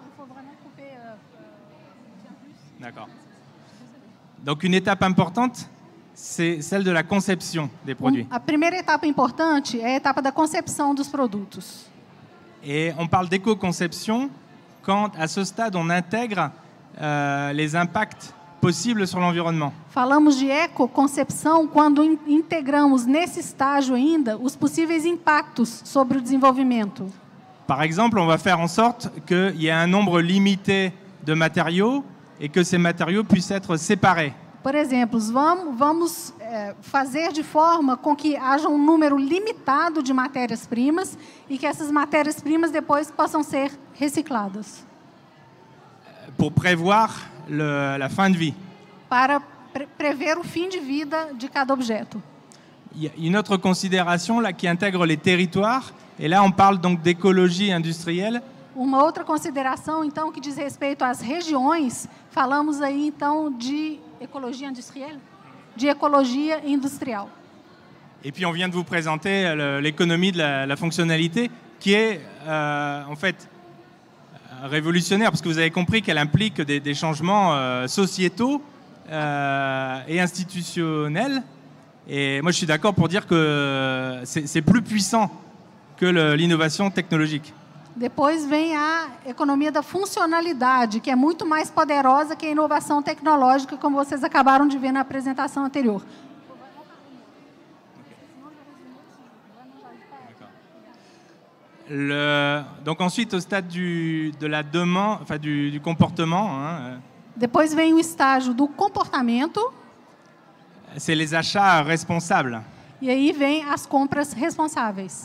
D'accord. Donc une étape importante, c'est celle de la conception des produits. A primeira etapa importante é a etapa da concepção dos produtos. Et on parle d'éco-conception quand, à ce stade, on intègre euh, les impacts possibles sur l'environnement. Falamos de ecoconcepção quando in integramos nesse estágio ainda os possíveis impactos sobre o desenvolvimento. Par exemple, on va faire en sorte qu'il y ait un nombre limité de matériaux et que ces matériaux puissent être séparés. Por exemplo, vamos, vamos é, fazer de forma com que haja um número limitado de matérias-primas e que essas matérias-primas depois possam ser recicladas. Pour prévoir le, la fin de vie. Para pre prever o fim de vida de cada objeto. Il y a une autre considération là qui intègre les territoires et là on parle donc d'écologie industrielle. Uma outra consideração, então, que diz respeito às regiões, falamos aí, então, de ecologia industrial, de ecologia industrial. Et puis on vient de vous présenter l'économie de la, la fonctionnalité qui est euh, en fait révolutionnaire parce que vous avez compris qu'elle implique des, des changements euh, sociétaux euh, et institutionnels. Et moi je suis d'accord pour dire que c'est plus puissant que l'innovation technologique. Depois vem a economia da funcionalidade, que é muito mais poderosa que a inovação tecnológica, como vocês acabaram de ver na apresentação anterior. Le, donc ensuite, au stade du, de la demande, enfin du, du comportement, hein, depois vem o estágio do comportamento. C'est les achats responsables. E aí vem as compras responsáveis.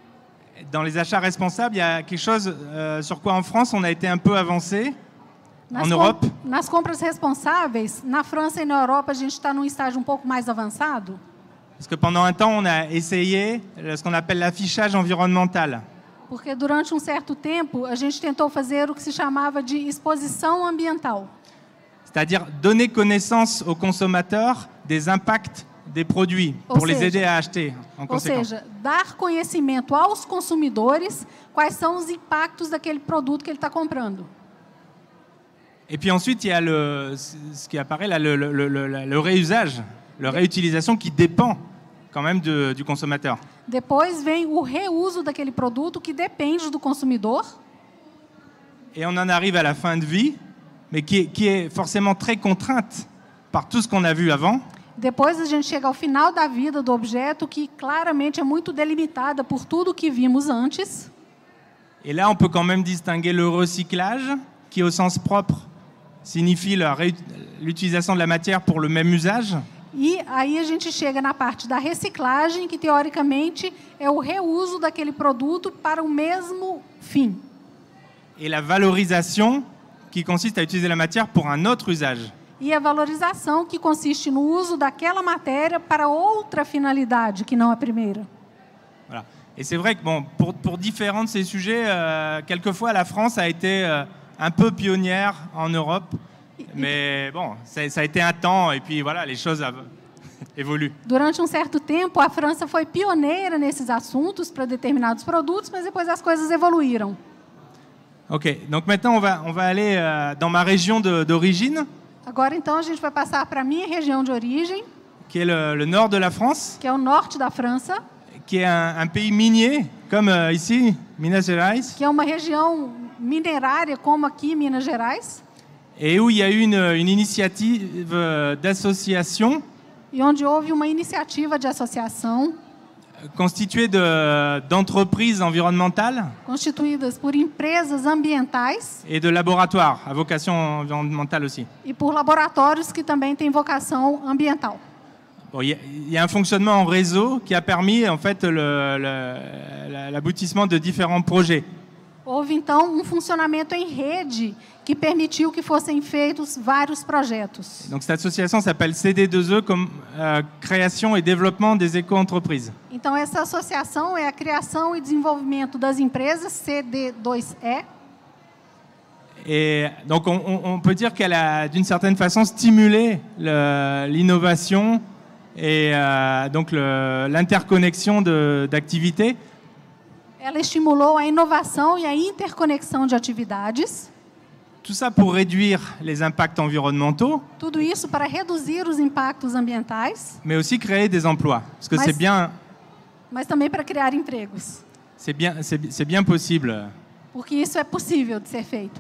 Dans les achats responsables, il y a quelque chose euh, sur quoi en France on a été un peu avancé. Nas, en Europe. com nas compras responsáveis, na França e na Europa, a gente está num estágio um pouco mais avançado. Parce que pendant un temps, on a essayé ce qu'on appelle l'affichage environnemental. Porque durante um certo tempo, a gente tentou fazer o que se chamava de exposição ambiental. C'est-à-dire donner connaissance aux consommateurs des impacts des produits Ou pour les seja, aider à acheter en Ou conséquence. seja, dar conhecimento aos consumidores quais são os impactos daquele produto que ele está comprando. Et puis ensuite, il y a le, ce qui apparaît là, le, le, le, le, le réusage, la réutilisation qui dépend quand même de, du consommateur. Depois vem o reuso daquele produto que depende do consumidor. Et on en arrive à la fin de vie, mais qui est, qui est forcément très contrainte par tout ce qu'on a vu avant. Depois a gente chega ao final da vida do objeto, que claramente é muito delimitada por tudo que vimos antes. Et là, on peut quand même distinguer le recyclage, qui au sens propre signifie l'utilisation de la matière pour le même usage. E aí a gente chega na parte da reciclagem, que teoricamente é o reuso daquele produto para o mesmo fim. Et la valorisation, qui consiste à utiliser la matière pour un autre usage. E a valorização, que consiste no uso daquela matéria para outra finalidade, que não a primeira. Voilà. Et c'est vrai que bon, pour, pour différents de ces sujets, euh, quelquefois la France a été euh, un peu pionnière en Europe. Mais bon, ça, ça a été un temps, et puis voilà, les choses évoluent. Durante um certo tempo, a França foi pioneira nesses assuntos para determinados produtos, mas depois as coisas evoluíram. Ok, donc maintenant on va, on va aller euh, dans ma région d'origine. Agora, então, a gente vai passar para a minha região de origem, Qui est le, le nord de la France, que é o norte da França, qui est un, un pays minier, comme euh, ici, Minas Gerais, que é uma região minerária, como aqui em Minas Gerais, et où il y a eu une, une initiative euh, d'association e onde houve uma iniciativa de associação constituée de- d'entreprises environnementales constituídas por empresas ambientais et de laboratoires à vocation environnementale aussi. e por laboratórios que também têm vocação ambiental. Bon, il y a- il y a un fonctionnement en réseau qui a permis en fait le- le- l'aboutissement de différents projets. Houve, então, um funcionamento em rede que permitiu que fossem feitos vários projetos. Donc cette association s'appelle C D deux E, comme euh, création et développement des éco-entreprises. Então, essa associação é a criação e desenvolvimento das empresas, C D dois E. Et donc on, on- on peut dire qu'elle a d'une certaine façon stimulé le- l'innovation et euh, donc le- l'interconnexion de- d'activités. Ela estimulou a inovação e a interconexão de atividades. Tout ça pour réduire les impacts environnementaux, Tudo isso para reduzir os impactos ambientais, mais aussi créer des emplois. Parce que Mais- c'est bien, mas também para criar empregos, c'est bien, c'est c'est bien possible. porque isso é possível de ser feito.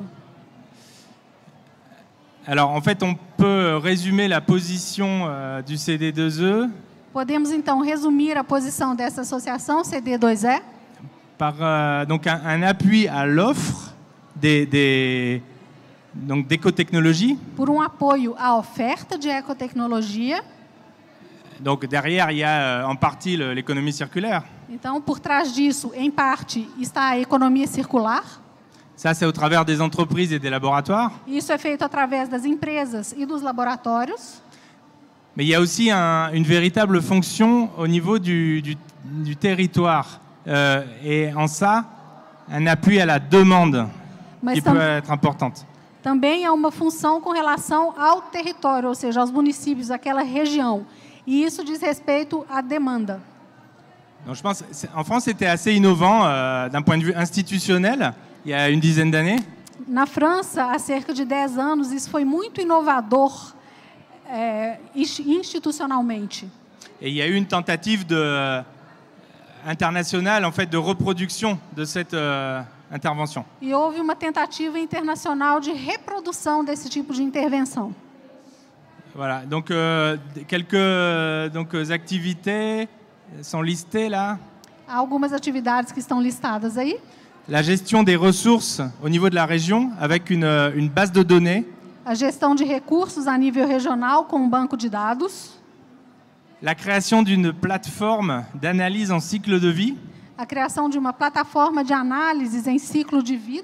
Alors en fait, on peut résumer la position euh, du C D deux E Podemos, então, resumir a posição dessa associação, C D dois E, par euh, donc un, un appui à l'offre des, des donc d'écotechnologie. por um apoio à oferta de ecotecnologia. Donc derrière, il y a euh, en partie le- l'économie circulaire. Então, por trás disso, em parte, está a economia circular. Ça, c'est au travers des entreprises et des laboratoires. Isso é feito através das empresas e dos laboratórios. Mais il y a aussi un- une véritable fonction au niveau du, du- du territoire. Euh, et en ça, un appui à la demande Mas qui tam- peut être importante. também há uma função com relação ao território, ou seja, aos municípios daquela região. E isso diz respeito à demanda. Donc je pense, c'est- en France, c'était assez innovant euh, d'un point de vue institutionnel, il y a une dizaine d'années. Na França, há cerca de dez anos, isso foi muito inovador é, insti- institucionalmente. Et il y a eu une tentative de, euh, internationale en fait, de reproduction de cette euh, intervention. E houve uma tentativa internacional de reprodução desse tipo de intervenção. Voilà, donc euh, quelques donc, activités sont listées là. Há algumas atividades que estão listadas aí. La gestion des ressources au niveau de la région avec une, euh, une base de données, A gestão de recursos a nível regional com um banco de dados. la création d'une plateforme d'analyse en cycle de vie, A criação de uma plataforma de análises em ciclo de vida.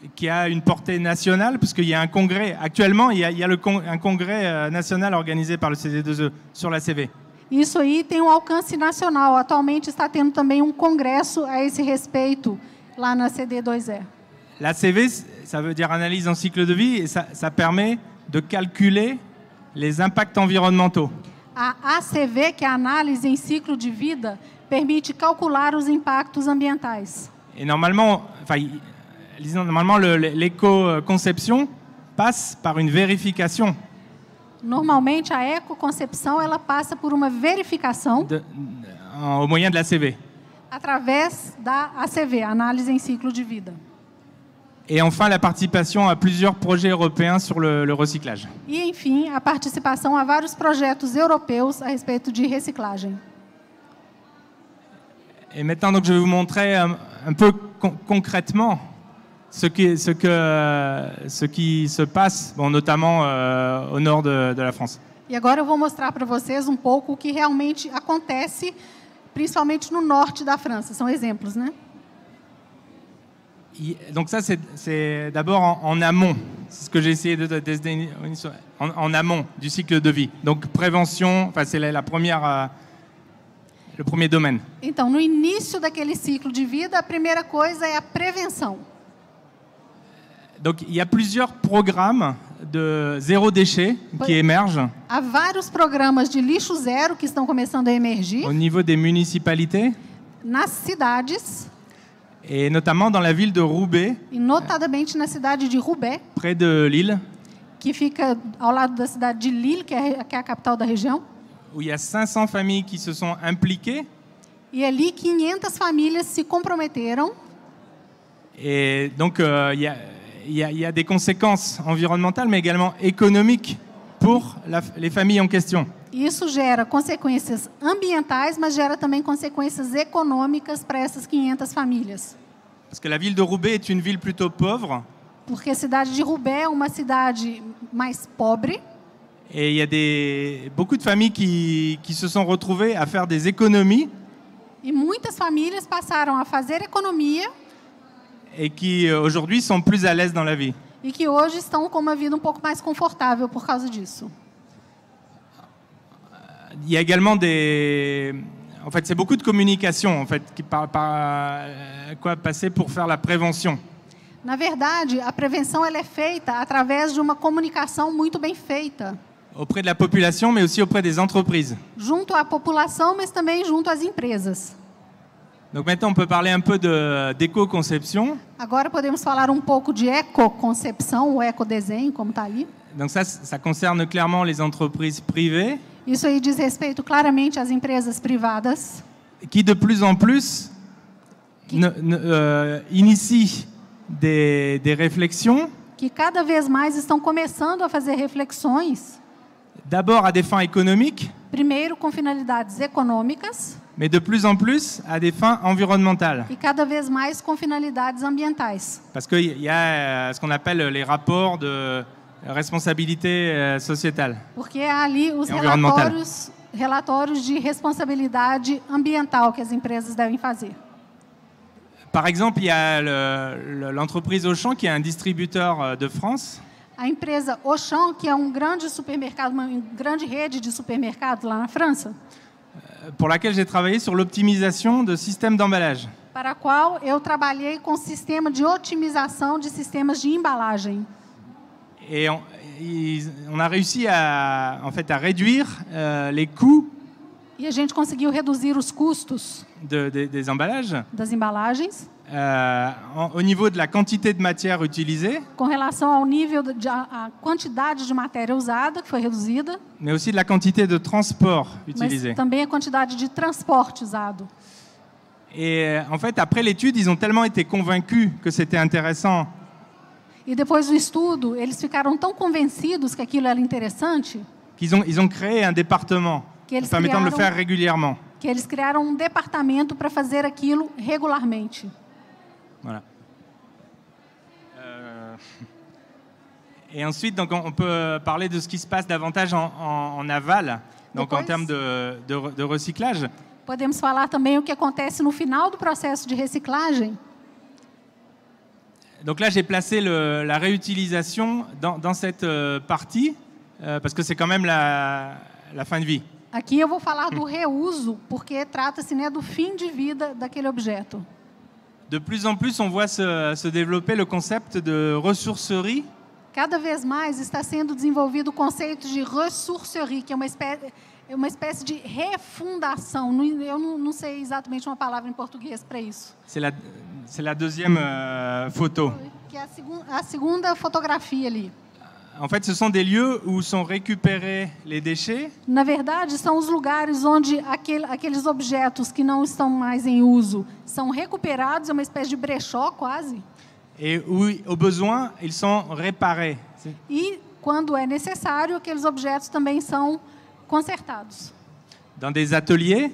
qui a une portée nationale, puisqu'il y a un congrès, actuellement, il y a, il y a le con, un congrès euh, national organisé par le C D deux E sur la C V. Isso aí tem um alcance nacional. Atualmente está tendo também um congresso a esse respeito lá na C D dois E. La C V, ça veut dire analyse en cycle de vie, et ça, ça permet de calculer les impacts environnementaux. A A C V, que é a análise em ciclo de vida, permite calcular os impactos ambientais. Et normalement, enfin, normalement l'éco-conception passe par une vérification. Normalmente, a ecoconcepção ela passa por uma verificação De, au moyen de la C V. através da A C V, análise em ciclo de vida. Et enfin, la participation à plusieurs projets européens sur le, le recyclage. E, enfim, a participação a vários projetos europeus a respeito de reciclagem. Et maintenant, donc, je vais vous montrer un, un peu con concrètement ce qui, ce, que, ce qui se passe, bon, notamment euh, au nord de, de la France. E agora eu vou mostrar para vocês um pouco o que realmente acontece, principalmente no norte da França. São exemplos, né? Donc ça, c'est d'abord en, en amont. C'est ce que j'ai essayé de désigner en, en amont du cycle de vie. Donc prévention, enfin, c'est la, la première, euh, le premier domaine. Então, no início daquele ciclo de vida, a primeira coisa é a prevenção. Donc il y a plusieurs programmes de zéro déchet qui émergent. Há vários programas de lixo zero que estão começando a emergir. Au niveau des municipalités. Nas cidades. Et notamment dans la ville de Roubaix. E notadamente na cidade de Roubaix. Près de Lille. Que fica ao lado da cidade de Lille, que é, que é a capital da região. Où il y a cinq cents familles qui se sont impliquées. E ali quinhentas famílias se comprometeram. Et donc euh, il y a Il y, a, il y a des conséquences environnementales, mais également économiques pour la, les familles en question. Isso gera consequências ambientais, mas gera também consequências econômicas para essas quinhentas famílias. Parce que la ville de Roubaix est une ville plutôt pauvre. Porque a cidade de Roubaix é uma cidade mais pobre. Et il y a des, beaucoup de familles qui, qui se sont retrouvées à faire des économies. E muitas famílias passaram a fazer economia. Et qui aujourd'hui sont plus à l'aise dans la vie. E que hoje estão com uma vida um pouco mais confortável por causa disso. Il y a également des, en fait, c'est beaucoup de communication en fait qui par, par quoi passer pour faire la prévention. Na verdade, a prevenção ela é feita através de uma comunicação muito bem feita. Auprès de la population, mais aussi auprès des entreprises. Junto à população, mas também junto às empresas. Donc maintenant, on peut parler un peu d'éco-conception. Agora podemos falar um pouco de ecoconcepção, ou ecodesenho, como está ali. Donc ça, ça concerne clairement les entreprises privées. Isso aí diz respeito claramente às empresas privadas. Qui de plus en plus ne, ne, euh, initient des, des réflexions. Que cada vez mais estão começando a fazer reflexões. D'abord à des fins économiques. Primeiro com finalidades econômicas. Mais de plus en plus à des fins environnementales. E cada vez mais com finalidades ambientais. Parce qu'il y a ce qu'on appelle les rapports de responsabilité sociétale. Porque há ali os relatórios, relatórios de responsabilidade ambiental que as empresas devem fazer. Par exemple, il y a l'entreprise Auchan qui est un distributeur de France. A empresa Auchan, que é um grande supermercado, uma grande rede de supermercados lá na França. Pour laquelle j'ai travaillé sur l'optimisation de systèmes d'emballage. Para a qual eu trabalhei com sistema de otimização de sistemas de embalagem. Et on, on a réussi à, en fait, à réduire euh, les coûts. E a gente conseguiu reduzir os custos de, de, des emballages. Das embalagens. Euh, en, au niveau de la quantité de matière utilisée. Com relação ao nível de a quantidade de matéria usada que foi reduzida. Mais aussi de la quantité de transport utilisé. Mas também a quantidade de transporte usado. Et en fait, après l'étude, ils ont tellement été convaincus que c'était intéressant. E depois do estudo, eles ficaram tão convencidos que aquilo era interessante. Qu'ils ont ils ont créé un département permettant de le faire régulièrement. Que eles criaram um departamento para fazer aquilo regularmente. Voilà. Euh... Et ensuite, donc, on peut parler de ce qui se passe davantage en, en, en aval, donc Depois, en termes de, de, de recyclage. Podemos falar também o que acontece no final do processo de reciclagem. Donc là, j'ai placé le, la réutilisation dans, dans cette euh, partie, euh, parce que c'est quand même la, la fin de vie. Aqui eu vou falar do reuso, porque trata-se, né, do fim de vida daquele objeto. De plus en plus, on voit se, se développer le concept de ressourcerie. Cada vez mais está sendo desenvolvido o conceito de ressourcerie, que é uma espécie, é uma espécie de refundação. Não- Eu não, não sei exatamente uma palavra em português para isso. C'est la, c'est la deuxième euh, photo. Que é a, segun, a segunda fotografia ali. En fait, ce sont des lieux où sont récupérés les déchets Na verdade, são os lugares onde aquele, aqueles objetos que não estão mais em uso são recuperados, é uma espécie de brechó quase, et où, au besoin, ils sont réparés. C'est- e, quando é necessário, aqueles objetos também são consertados Dans des ateliers.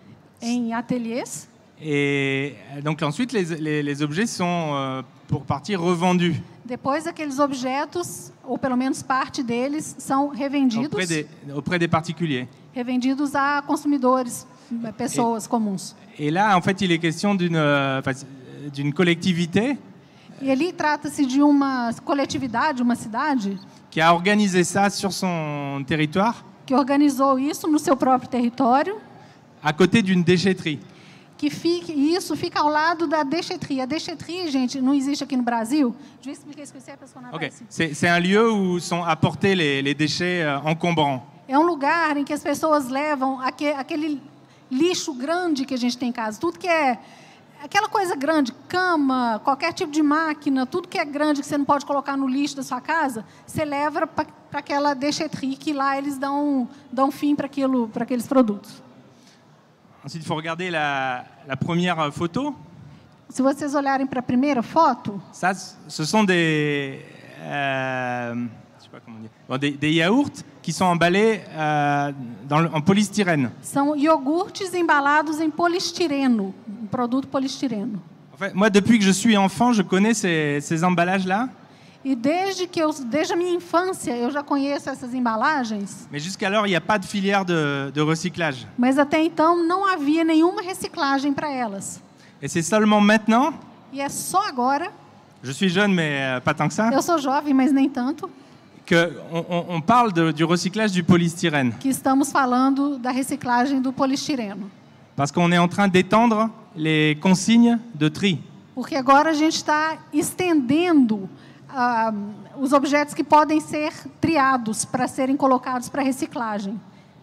em ateliês. Et donc ensuite, les, les- les objets sont euh, pour partie revendus Depois, aqueles objetos, ou pelo menos parte deles, são revendidos, auprès des, auprès des particuliers. revendidos a consumidores, pessoas comuns. Et là, en fait, il est question d'une euh, enfin, d'une collectivité E ali trata-se de uma coletividade, uma cidade, qui a organisé ça sur son territoire, que organizou isso no seu próprio território, à côté d'une déchetterie. que fique, e isso fica ao lado da déchetterie. A déchetterie, gente, não existe aqui no Brasil. Je vais expliquer ce que c'est, parce qu'on n'a pas Ok. ici. C'est c'est un lieu où sont apportés les, les déchets euh, encombrants. É um lugar em que as pessoas levam aque- aquele lixo grande que a gente tem em casa. Tudo que é aquela coisa grande, cama, qualquer tipo de máquina, tudo que é grande que você não pode colocar no lixo da sua casa, você leva para aquela déchetterie, que lá eles dão, dão fim para aquilo, para aqueles produtos. Ensuite, il faut regarder la, la première photo. Se vocês olharem para a primeira foto, Ça, ce sont des, euh, je sais pas comment dire, Bon, des, des yaourts qui sont emballés euh, dans le- en polystyrène. são iogurtes embalados em polistireno, um produto polistireno. En fait, moi, depuis que je suis enfant, je connais ces, ces emballages-là, E desde que eu, desde a minha infância, eu já conheço essas embalagens, mais jusqu'alors, il n'y a pas de filière de, de recyclage. mas até então não havia nenhuma reciclagem para elas. Et c'est seulement maintenant, E é só agora, je suis jeune, mais euh, pas tant que ça, eu sou jovem, mas nem tanto, qu'on on, on parle de- du recyclage du polystyrène. que estamos falando da reciclagem do polistireno. Parce qu'on est en train d'étendre les consignes de tri. Porque agora a gente está estendendo ah, os objetos que podem ser triados para serem colocados para reciclagem.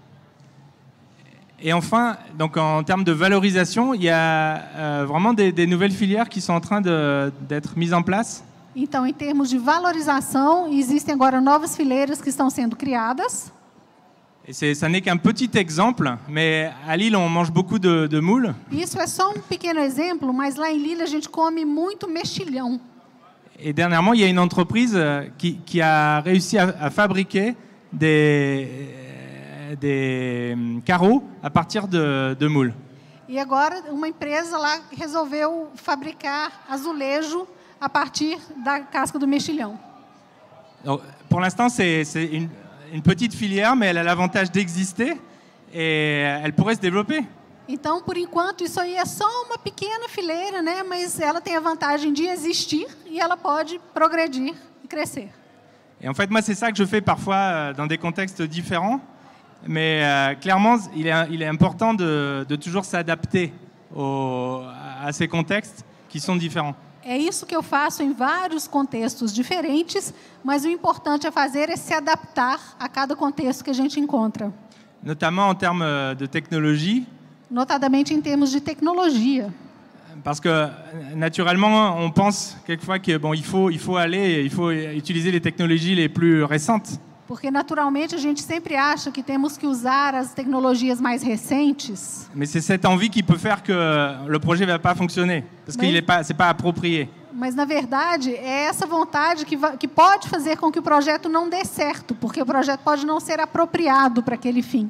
Et enfin, donc en termes de valorisation, il y a euh, vraiment des, des nouvelles filières qui sont en train de- d'être mises en place. Então, em termos de valorização, existem agora novas fileiras que estão sendo criadas. Et c'est- ça n'est qu'un petit exemple, mais à Lille, on mange beaucoup de, de moules. Isso é só um pequeno exemplo, mas lá em Lille a gente come muito mexilhão. Et dernièrement, il y a une entreprise euh, qui, qui a réussi à, à fabriquer des, euh, des hum, carreaux à partir de, de moules. E agora uma empresa lá resolveu fabricar azulejo a partir da casca do mexilhão. Donc, pour l'instant, c'est c'est une, une petite filière, mais elle a l'avantage d'exister et elle pourrait se développer. Então, por enquanto, isso aí é só uma pequena fileira, né? Mas ela tem a vantagem de existir e ela pode progredir e crescer. Et en fait, moi, c'est ça que je fais parfois euh, dans des contextes différents. Mais euh, clairement, il est, il est important de, de toujours s'adapter au- à ces contextes qui sont différents. É isso que eu faço em vários contextos diferentes, mas o importante a fazer é se adaptar a cada contexto que a gente encontra, Notamment en termes euh, de technologie, notadamente em termos de tecnologia. parce que euh, naturellement, on pense quelquefois que bon, il faut, il faut aller, il faut utiliser les technologies les plus récentes. Porque, naturalmente, a gente sempre acha que temos que usar as tecnologias mais recentes, Mais c'est cette envie qui peut faire que le projet ne va pas fonctionner, parce Mais- qu'il n'est pas, c'est pas approprié. mas, na verdade, é essa vontade que, va- que pode fazer com que o projeto não dê certo, porque o projeto pode não ser apropriado para aquele fim.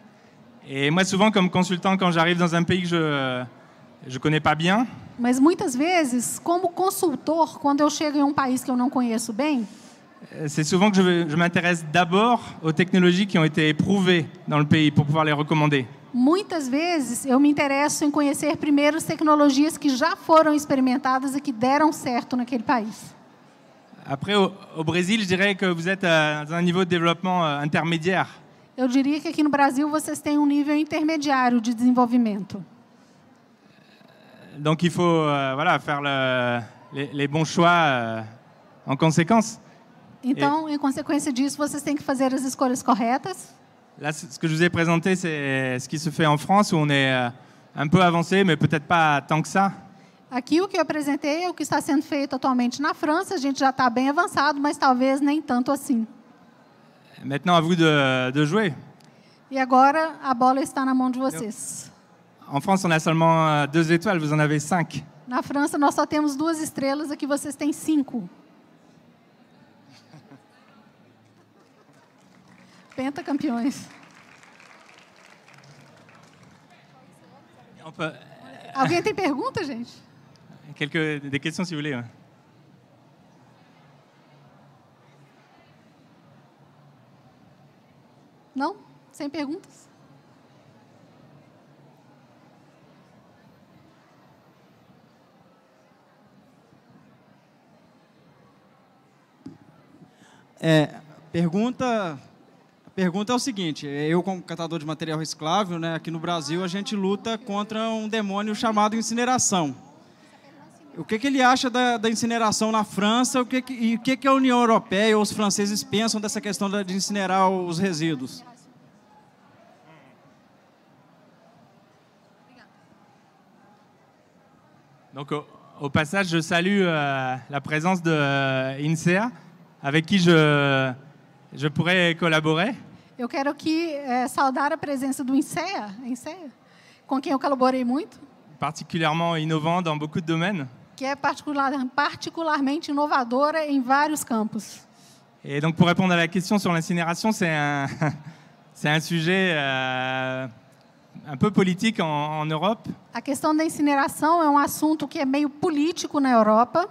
Et moi, souvent, comme consultant, quand j'arrive dans un pays que je je connais pas bien, Mas, muitas vezes, como consultor, quando eu chego em um país que eu não conheço bem, euh, c'est souvent que je, je m'intéresse d'abord aux technologies qui ont été éprouvées dans le pays pour pouvoir les recommander. Muitas vezes eu me interesso em conhecer primeiro as tecnologias que já foram experimentadas e que deram certo naquele país. Après, au, au Brésil, je dirais que vous êtes à un niveau de développement euh, intermédiaire. Eu diria que aqui no Brasil vocês têm um nível intermediário de desenvolvimento. Donc il faut euh, voilà, faire le, les, les bons choix euh, en conséquence. Então, em consequência disso, vocês têm que fazer as escolhas corretas. Là, ce que je vous ai présenté, c'est ce qui se fait en France, où on est euh, un peu avancé, mais peut-être pas tant que ça. Aqui o que eu apresentei é o que está sendo feito atualmente na França. A gente já está bem avançado, mas talvez nem tanto assim. Maintenant, à vous de, de jouer. E agora a bola está na mão de vocês. En France, on a seulement euh, deux étoiles, vous en avez cinq. Na França, nós só temos duas estrelas, aqui vocês têm cinco. Pentacampeões. On peut... Alguém tem pergunta, gente? Quelques des questions, si vous voulez. Ouais. Não? Sem perguntas? É, pergunta, a pergunta é o seguinte: eu, como catador de material reciclável, né, aqui no Brasil, a gente luta contra um demônio chamado incineração. O que, que ele acha da, da incineração na França, o que que, e o que, que a União Europeia ou os franceses pensam dessa questão de incinerar os resíduos? Donc, au, au passage, je salue euh, la présence de euh, INSEA, avec qui je, je pourrais collaborer. Eu quero aqui é, saudar a presença do INSEA, INSEA, com quem eu colaborei muito, Particulièrement innovant dans beaucoup de domaines. que é particular, particularmente inovadora em vários campos. Et donc, pour répondre à la question sur l'incinération, c'est un, c'est un sujet euh, un peu politique en, en Europe. A questão da incineração é um assunto que é meio político na Europa.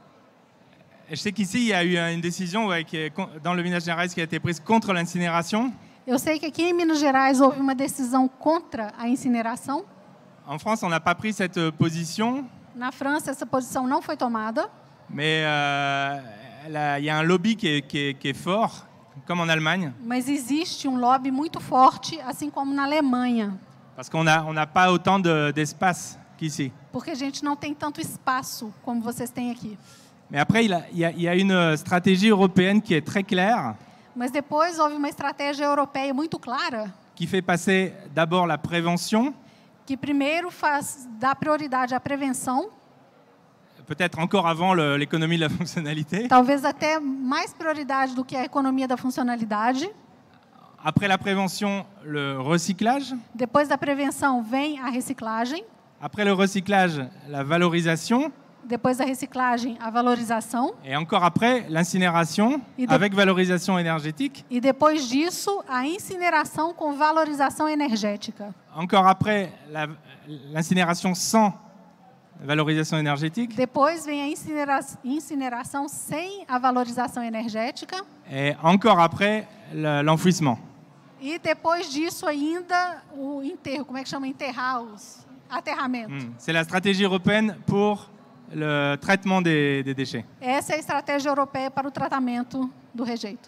Et je sais qu'ici, il y a eu une décision ouais, qui est, dans le Minas Gerais qui a été prise contre l'incinération. Eu sei que aqui em Minas Gerais houve uma decisão contra a incineração. En France, on n'a pas pris cette position, Na França, essa posição não foi tomada, mais euh, là, il y a un lobby qui est, qui est- qui est fort, comme en Allemagne, mas existe um lobby muito forte, assim como na Alemanha, parce qu'on n'a on n'a pas autant de- d'espace qu'ici. porque a gente não tem tanto espaço como vocês têm aqui. Mais après, il, a- il y a, il y a une stratégie européenne qui est très claire, Mas depois houve uma estratégia europeia muito clara, qui fait passer d'abord la prévention, que primeiro faz dá prioridade à prevenção, peut-être encore avant le- l'économie de la fonctionnalité. talvez até mais prioridade do que a economia da funcionalidade. Après la prévention, le recyclage. Depois da prevenção vem a reciclagem, Après le recyclage, la valorisation. depois da reciclagem a valorização Et encore après, l'incinération Et de- avec valorisation énergétique. e depois disso a incineração com valorização energética. Encore après, la- l'incinération sans valorisation énergétique. Depois vem a incinera- incineração sem a valorização energética. Et encore après, le- l'enfouissement. E depois disso ainda o enterro, como é que chama? Enterrar os... Aterramento. Hmm. C'est la stratégie européenne pour le traitement des, des déchets. Essa é a estratégia europeia para o tratamento do rejeito.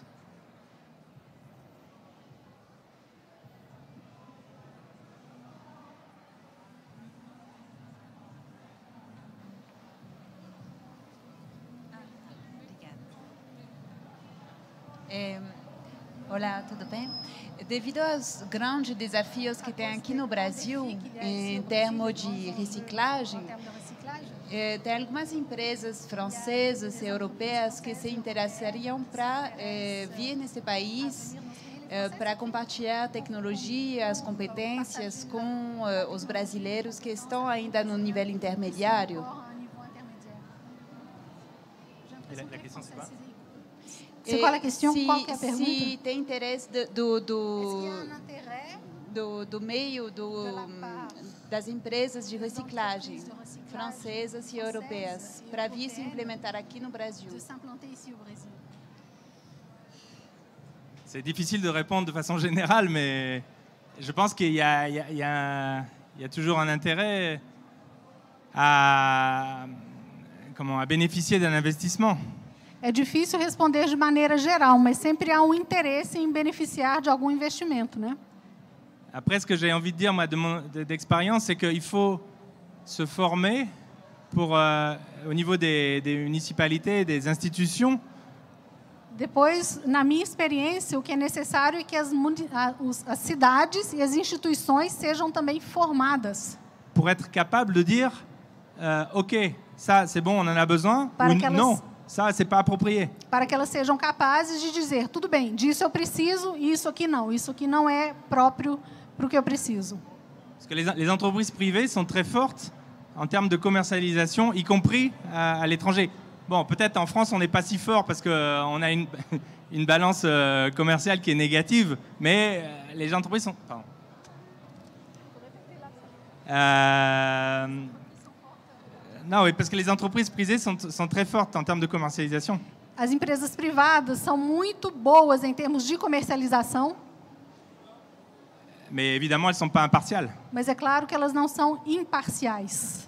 É, olá, tudo bem? Devido aos grandes desafios que tem aqui no Brasil em termos de reciclagem, é, tem algumas empresas francesas e europeias que se interessariam para é, vir nesse país é, para compartilhar tecnologias, competências com é, os brasileiros que estão ainda no nível intermediário. C'est quoi la question? Se, Qual que é a pergunta? se tem interesse do, do, do, do, do meio do, das empresas de reciclagem francesas e europeias para vir se implementar aqui no Brasil. C'est difficile de répondre de façon générale, mais Je pense qu'il y a, il y a, il y a, un- il y a toujours un intérêt à, comment, à bénéficier d'un investissement. É difícil responder de maneira geral, mas sempre há um interesse em beneficiar de algum investimento, né? Après, ce que j'ai envie de dire, moi, de mon- de- d'expérience, c'est qu'il faut se former pour, euh, au niveau des, des municipalités, des institutions, Depois, na minha experiência, o que é necessário é que as, muni- a- os- as cidades e as instituições sejam também formadas, pour être capable de dire euh, OK, ça c'est bon, on en a besoin, Para ou que elas- non, ça c'est pas approprié. para que elas sejam capazes de dizer, tudo bem, disso eu preciso, e isso aqui não, isso aqui não é próprio para o que eu preciso. Parce que les, les entreprises privées sont très fortes en termes de commercialisation, y compris à, à l'étranger. Bon, peut-être en France, on n'est pas si fort parce qu'on a une, une balance euh, commerciale qui est négative, mais euh, les entreprises sont... Pardon. Euh, non, oui, parce que les entreprises privées sont, sont très fortes en termes de commercialisation. As empresas privadas são muito boas em termos de comercialização, Mais évidemment, elles ne sont pas impartiales. mas é claro que elas não são imparciais.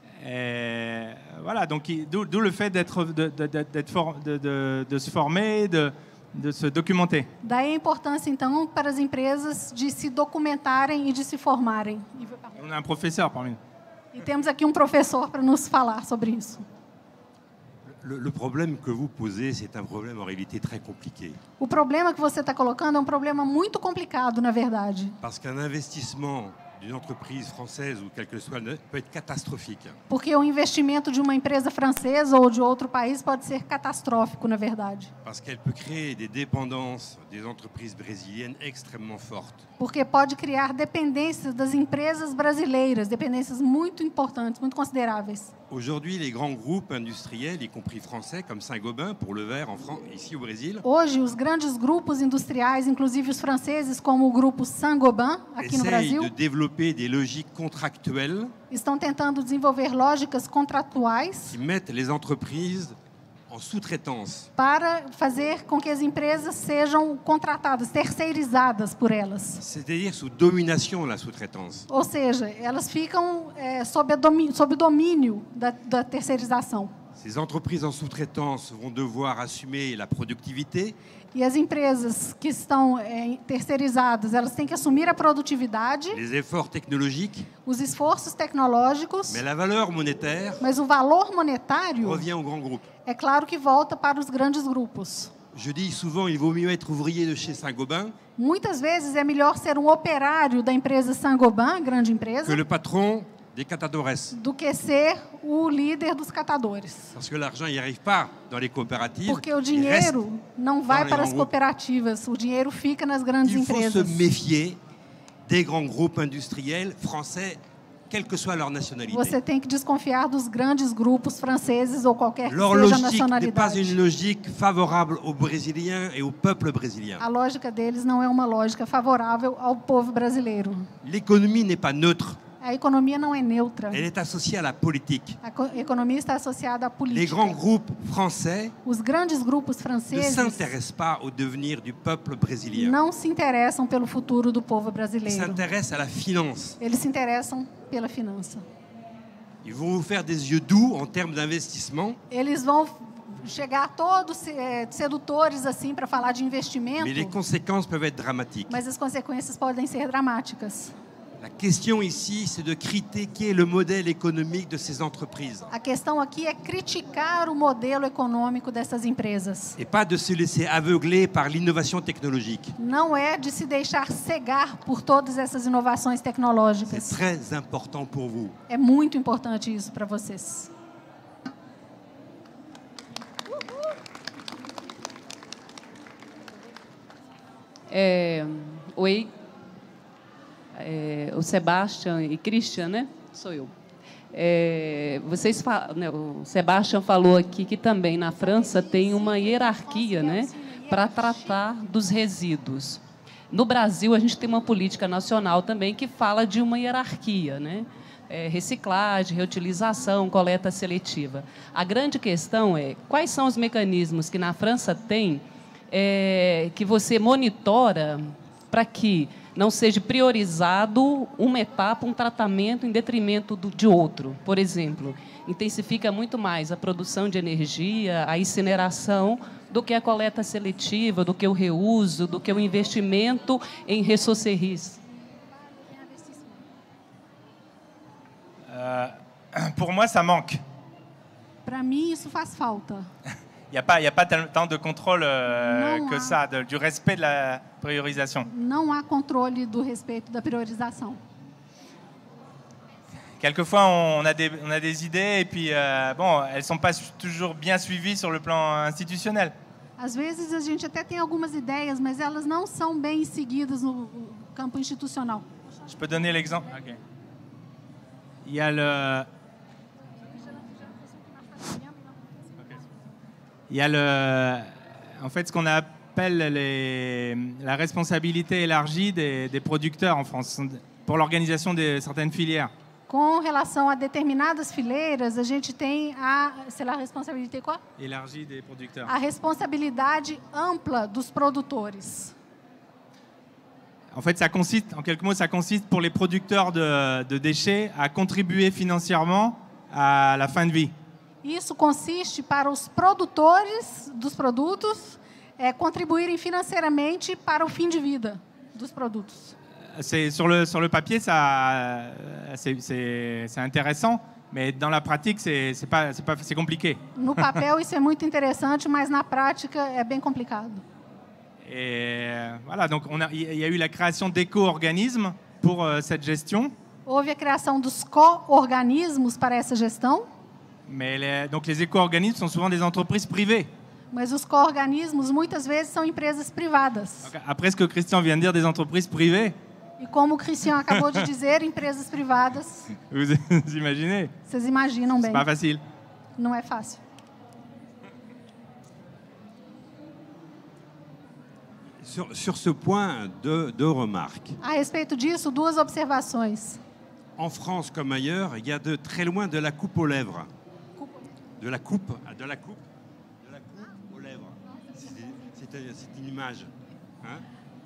Et voilà, donc il- d'où d'où le fait d'être, de, de- de- d'être for- de- de- de se former, de, de se documenter. Daí a importância, então, para as empresas de se documentarem e de se formarem. On a un professeur parmi nous. E temos aqui um professor para nos falar sobre isso. Le, le problème que vous posez, c'est un problème en réalité très compliqué. O problema que você está colocando é um problema muito complicado, na verdade. Parce qu'un investissement d'une entreprise française ou quel que soit peut être catastrophique. Porque o investimento de uma empresa francesa ou de outro país pode ser catastrófico, na verdade. Parce qu'elle peut créer des dépendances des entreprises brésiliennes extrêmement fortes. Porque pode criar dependências das empresas brasileiras, dependências muito importantes, muito consideráveis. Aujourd'hui, les grands groupes industriels, y compris français, comme Saint-Gobain pour le verre en France, ici au Brésil, Hoje, os grandes grupos industriais, inclusive os franceses, como o grupo Saint-Gobain, aqui no essayent Brasil, de développer des logiques contractuelles estão tentando desenvolver lógicas contratuais qui mettent les entreprises en sous-traitance. para fazer com que as empresas sejam contratadas, terceirizadas por elas. C'est-à-dire sous domination de la sous-traitance. Ou seja, elas ficam é, sob, a domi- sob o domínio da, da terceirização. Ces entreprises en sous-traitance vont devoir assumer la productivité, E as empresas que estão é, terceirizadas, elas têm que assumir a produtividade, les efforts technologiques, os esforços tecnológicos, mais la valeur monétaire mas o valor monetário, revient aux grands groupes. é claro que volta para os grandes grupos. Je dis souvent, il vaut mieux être ouvrier de chez Saint-Gobain Muitas vezes é melhor ser um operário da empresa Saint-Gobain, grande empresa, que le patron des catadores. do que ser o líder dos catadores. Parce que l'argent n'y arrive pas dans les coopératives. Porque o il reste. dinheiro não vai les para as grands groupes. cooperativas, o dinheiro fica nas grandes Il faut se empresas. méfier des grands groupes industriels français, quelle que soit leur nationalité. Você tem que desconfiar dos grandes grupos franceses ou qualquer que Leur seja a logique n'est pas nacionalidade. une logique favorable aux Brésiliens et au peuple brésilien. A lógica deles não é uma lógica favorável ao povo brasileiro. L'économie n'est pas neutre, A economia não é neutra. elle est associée à la politique. A co- economia está associada à Les política. grands groupes français Os grandes grupos ne franceses s'intéressent pas au devenir du peuple brésilien. não se interessam pelo futuro do povo Ils brasileiro. s'intéressent à la finance. Eles se interessam pela finança. Ils vont vous faire des yeux doux en termes d'investissement, Eles vão chegar todos eh, sedutores assim para falar de investimento, mais les conséquences peuvent être dramatiques. mas as consequências podem ser dramáticas. La question ici, c'est de critiquer le modèle économique de ces entreprises A questão aqui é criticar o modelo econômico dessas empresas. et pas de se laisser aveugler par l'innovation technologique. Não é de se deixar cegar por todas essas inovações C'est tecnológicas. très important pour vous. É muito importante isso para vocês. É, oi, é, o Sebastian e Christian, né? Sou eu. É, vocês fa- né, o Sebastian falou aqui que também na França tem uma hierarquia, né, para tratar dos resíduos. No Brasil a gente tem uma política nacional também que fala de uma hierarquia, né? É, reciclagem, reutilização, coleta seletiva. A grande questão é quais são os mecanismos que na França tem é, que você monitora para que não seja priorizado uma etapa, um tratamento em detrimento do, de outro. Por exemplo, intensifica muito mais a produção de energia, a incineração, do que a coleta seletiva, do que o reuso, do que o investimento em ressourceries. Euh, pour moi, ça manque. Para mim, isso faz falta. Il n'y a pas, il y a pas tant de contrôle euh, Non, que hein. ça, de- du respect de la priorisation. Não há controle do respeito da priorização. Quelquefois, on a des, on a des idées et puis, euh, bon, elles ne sont pas su- toujours bien suivies sur le plan institutionnel. Às vezes a gente até tem algumas ideias, mas elas não são bem seguidas no campo institucional. Je peux donner l'exemple. Ok. Il y a le... Il y a le, en fait, ce qu'on appelle les, la responsabilité élargie des, des producteurs en France pour l'organisation de certaines filières. Com relação a determinadas fileiras, a gente tem a, sei lá, a responsabilidade qual? Élargie des producteurs. A responsabilidade ampla dos produtores. En fait, ça consiste, en quelques mots, ça consiste pour les producteurs de, de déchets à contribuer financièrement à la fin de vie. Isso consiste para os produtores dos produtos é, contribuírem financeiramente para o fim de vida dos produtos. C'est, sur, le, sur le papier, ça, c'est, c'est, c'est intéressant, mais dans la pratique, c'est, c'est, pas, c'est, pas, c'est compliqué. No papel isso é muito interessante, mas na prática é bem complicado. Et voilà, donc on a, il y a eu la création d'éco-organismes pour euh, cette gestion. Houve a criação dos co-organismos para essa gestão, Mais les, donc les éco-organismes sont souvent des entreprises privées. mas os co-organismos muitas vezes são empresas privadas. Donc, après ce que Christian vient de dire des entreprises privées, E como o Cristian acabou de dizer, empresas privadas, vous, vous imaginez, vocês imaginam c'est bem, pas facile. não é fácil. Sur, sur ce point, deux, deux remarques. A respeito disso, duas observações. En France comme ailleurs, il y a de très loin de la coupe aux lèvres. De la coupe, ah, de la coupe, de la coupe aux lèvres. C'est, c'est, c'est une image. Hein?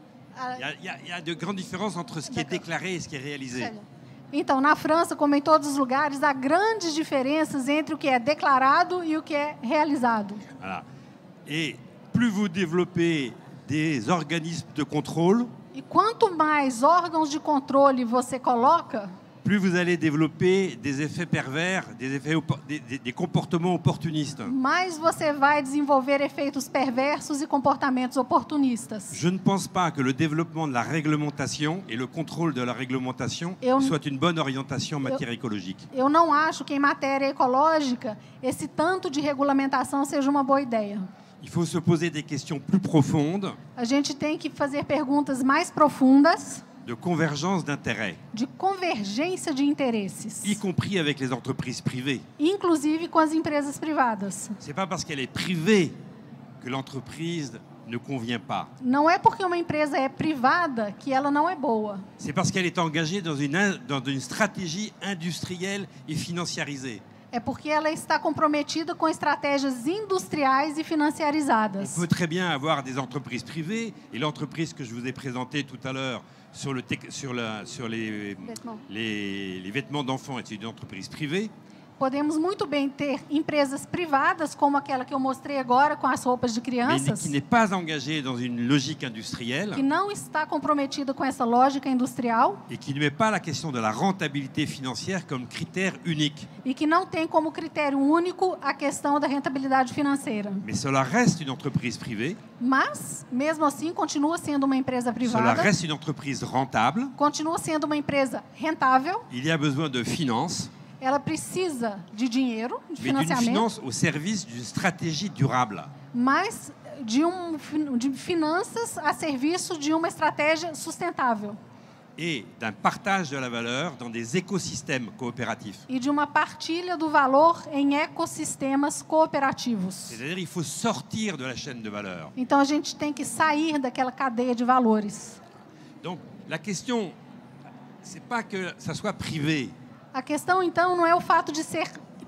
Il y a- il y a- il y a de grandes différences entre ce qui est déclaré et ce qui est réalisé. Então, na França, como em todos os lugares, há grandes diferenças entre o que é declarado e o que é realizado. Voilà. Et plus vous développez des organismes de contrôle, E quanto mais órgãos de controle você coloca, plus vous allez développer des effets pervers, des, effets, oppo- des, des- des comportements opportunistes. mais você vai desenvolver efeitos perversos e comportamentos oportunistas. Je ne pense pas que le développement de la réglementation et le contrôle de la réglementation Et on- soit une bonne orientation en matière écologique. Eu não acho que, em matéria ecológica, esse tanto de regulamentação seja uma boa ideia. Il faut se poser des questions plus profondes A gente tem que fazer perguntas mais profundas, de convergence d'intérêts, de convergência de interesses, y compris avec les entreprises privées. inclusive com as empresas privadas. C'est pas parce qu'elle est privée que l'entreprise ne convient pas. Não é porque uma empresa é privada que ela não é boa. C'est parce qu'elle est engagée dans une, in- dans une stratégie industrielle et financiarisée. É porque ela está comprometida com estratégias industriais e On financiarizadas. peut très bien avoir des entreprises privées, et l'entreprise que je vous ai présentée tout à l'heure sur, le tec- sur, la- sur les, Vêtements. les, les vêtements d'enfants est une entreprise privée, Podemos muito bem ter empresas privadas, como aquela que eu mostrei agora com as roupas de mais crianças, qui n'est pas engagée dans une logique industrielle que não está comprometida com essa lógica industrial et qui ne met pas la question de la rentabilité financière comme critère unique. e que não tem como critério único a questão da rentabilidade financeira. Mais cela reste une entreprise privée, Mas, mesmo assim, continua sendo uma empresa cela privada, reste une entreprise rentable, continua sendo uma empresa rentável, il y a besoin de finances, ela precisa de dinheiro, de mais d'une financiamento, finance au service d'une stratégie durable. mas de, um, fin- de finanças a serviço de uma estratégia sustentável Et d'un partage de la valeur dans des écosystèmes coopératifs. e de uma partilha do valor em ecossistemas cooperativos. C'est-à-dire qu'il faut sortir de la chaîne de valeur. Então, a gente tem que sair daquela cadeia de valores. Donc la question, c'est pas que ça soit privé, A questão, então, não é o fato de ser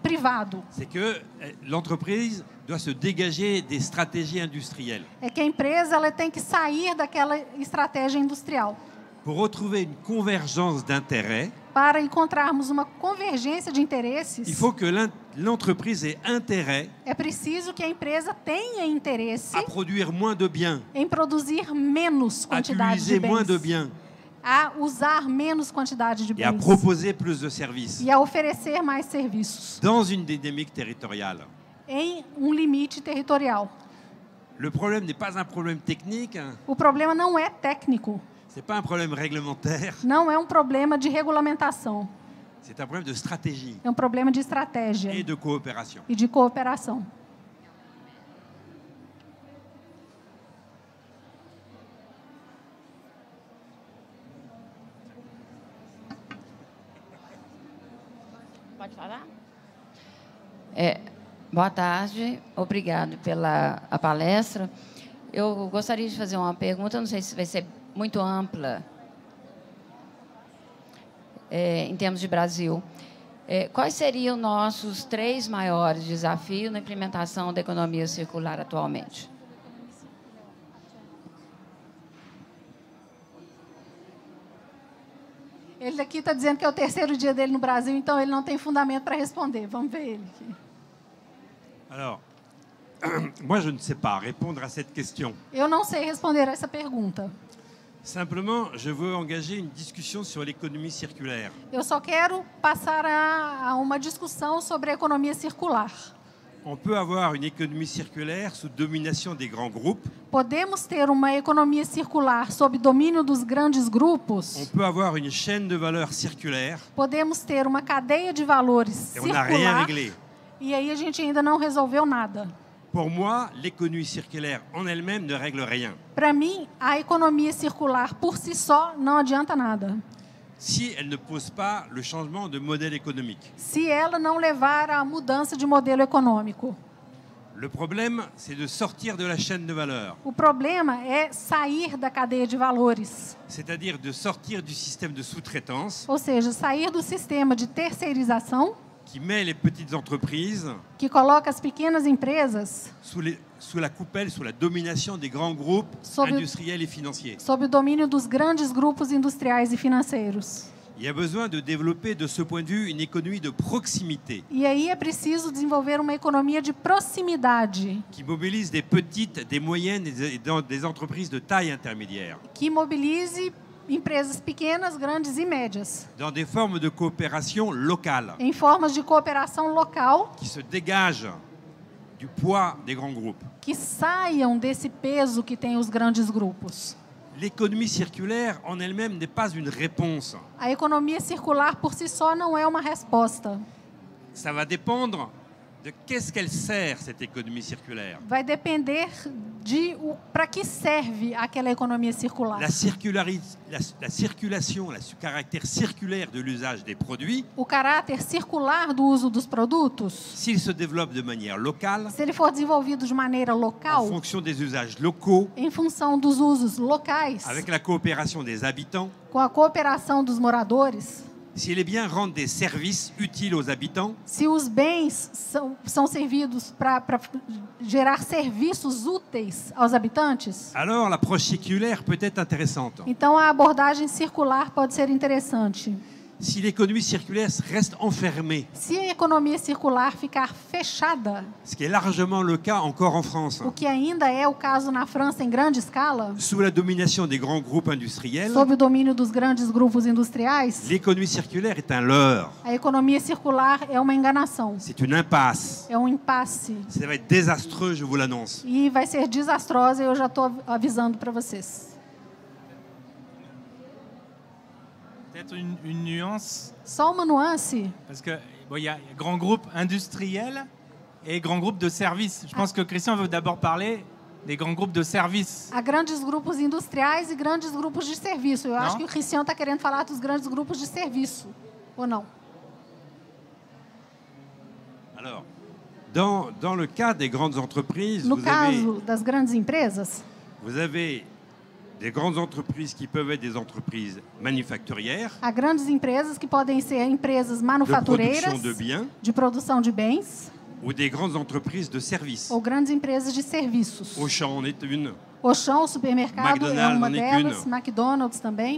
privado. C'est que l'entreprise doit se dégager des stratégies industrielles É que a empresa ela tem que sair daquela estratégia industrial pour retrouver une convergence d'intérêts. para encontrarmos uma convergência de interesses. Il faut que l'in- l'entreprise ait intérêt É preciso que a empresa tenha interesse à produire moins de biens, em produzir menos à quantidade de utiliser moins de bens, biens a usar menos quantidade de et à bens proposer plus de services e a oferecer mais serviços dans une dynamique territoriale. em um limite territorial. Le problème n'est pas un problème technique, hein. O problema não é técnico, C'est pas un problème réglementaire, não é um problema de regulamentação, c'est un problème de stratégie é um problema de estratégia et de coopération. e de cooperação. Pode falar? É, boa tarde, obrigado pela a palestra. Eu gostaria de fazer uma pergunta, não sei se vai ser muito ampla, é, em termos de Brasil. É, quais seriam nossos três maiores desafios na implementação da economia circular atualmente? Ele aqui está dizendo que é o terceiro dia dele no Brasil, então ele não tem fundamento para responder. Vamos ver ele aqui. Alors, moi je ne sais pas répondre à cette question. Eu não sei responder essa pergunta. Simplement, je veux engager une discussion sur l'économie circulaire. Eu só quero passar a, a uma discussão sobre a economia circular. On peut avoir une économie circulaire sous domination des grands groupes. Podemos ter uma economia circular sob domínio dos grandes On grupos. peut avoir une chaîne de valeur circulaire. Podemos ter uma cadeia de valores Et on n'a rien circular. réglé. E aí a gente ainda não resolveu nada. Pour moi, l'économie circulaire en elle-même ne règle rien. Para mim, a economia circular por si só não adianta nada. Si elle ne pose pas le changement de modèle économique. Se ela não levar à mudança de modelo econômico. Le problème, c'est de sortir de la chaîne de valeur, O problema é sair da cadeia de valores, c'est-à-dire de sortir du système de sous-traitance ou seja, sair do sistema de terceirização qui met les petites entreprises que coloca as pequenas empresas sous, les- sous la coupelle, sous la domination des grands groupes Sobre- industriels et financiers. sob o domínio dos grandes grupos industriais e financeiros. Il y a besoin de développer de ce point de vue une économie de proximité E aí é preciso desenvolver uma economia de proximidade qui mobilise des petites, des moyennes et des- et des entreprises de taille intermédiaire que mobilize empresas pequenas, grandes e médias, dans des formes de coopération locale em formas de cooperação local qui se dégagent du poids des grands groupes. que saiam desse peso que tem os grandes grupos. L'économie circulaire en elle-même n'est pas une réponse. A economia circular por si só não é uma resposta. Ça va dépendre de qu'est-ce qu'elle sert, cette économie circulaire. Vai depender de para que serve aquela economia circular. La, circulari- la, la circulation, le caractère circulaire de l'usage des produits, O caráter circular do uso dos produtos, s'il se développe de manière locale, se ele for desenvolvido de maneira en local, fonction des usages locaux, em função dos usos locais, avec la coopération des habitants, com a cooperação dos moradores, si les biens rendent des services utiles aux habitants, se os bens são, são servidos para gerar serviços úteis aos habitantes, alors l'approche circulaire peut être intéressante. então a abordagem circular pode ser interessante. Si l'économie circulaire reste enfermée, Se a economia circular ficar fechada, ce qui est largement le cas encore en France, o que ainda é o caso na França em grande escala, sous la domination des grands groupes industriels, sob o domínio dos grandes grupos industriais, l'économie circulaire est un leurre. a economia circular é uma enganação, C'est une impasse. é um impasse. Ça va être désastreux, je vous l'annonce. E vai ser desastrosa, eu já estou avisando para vocês. Peut-être une, une nuance, Só uma nuance, parce que bon, il y a grands groupes industriels et grands groupes de services. Je pense que Christian veut d'abord parler des grands groupes de services. há grandes grupos industriais e grandes grupos de serviço. Eu acho Não? que o Cristiano está querendo falar dos grandes grupos de serviço, ou não? Alors, dans, dans le cas des grandes entreprises, No vous avez, caso das grandes empresas, vous avez des grandes entreprises qui peuvent être des entreprises manufacturières, Há grandes empresas que podem ser empresas manufatureiras, de production de biens, de produção de bens, ou des grandes entreprises de services. ou grandes empresas de serviços. Auchan en est une. Auchan, o supermercado, é McDonald's uma en est delas, une. McDonald's também.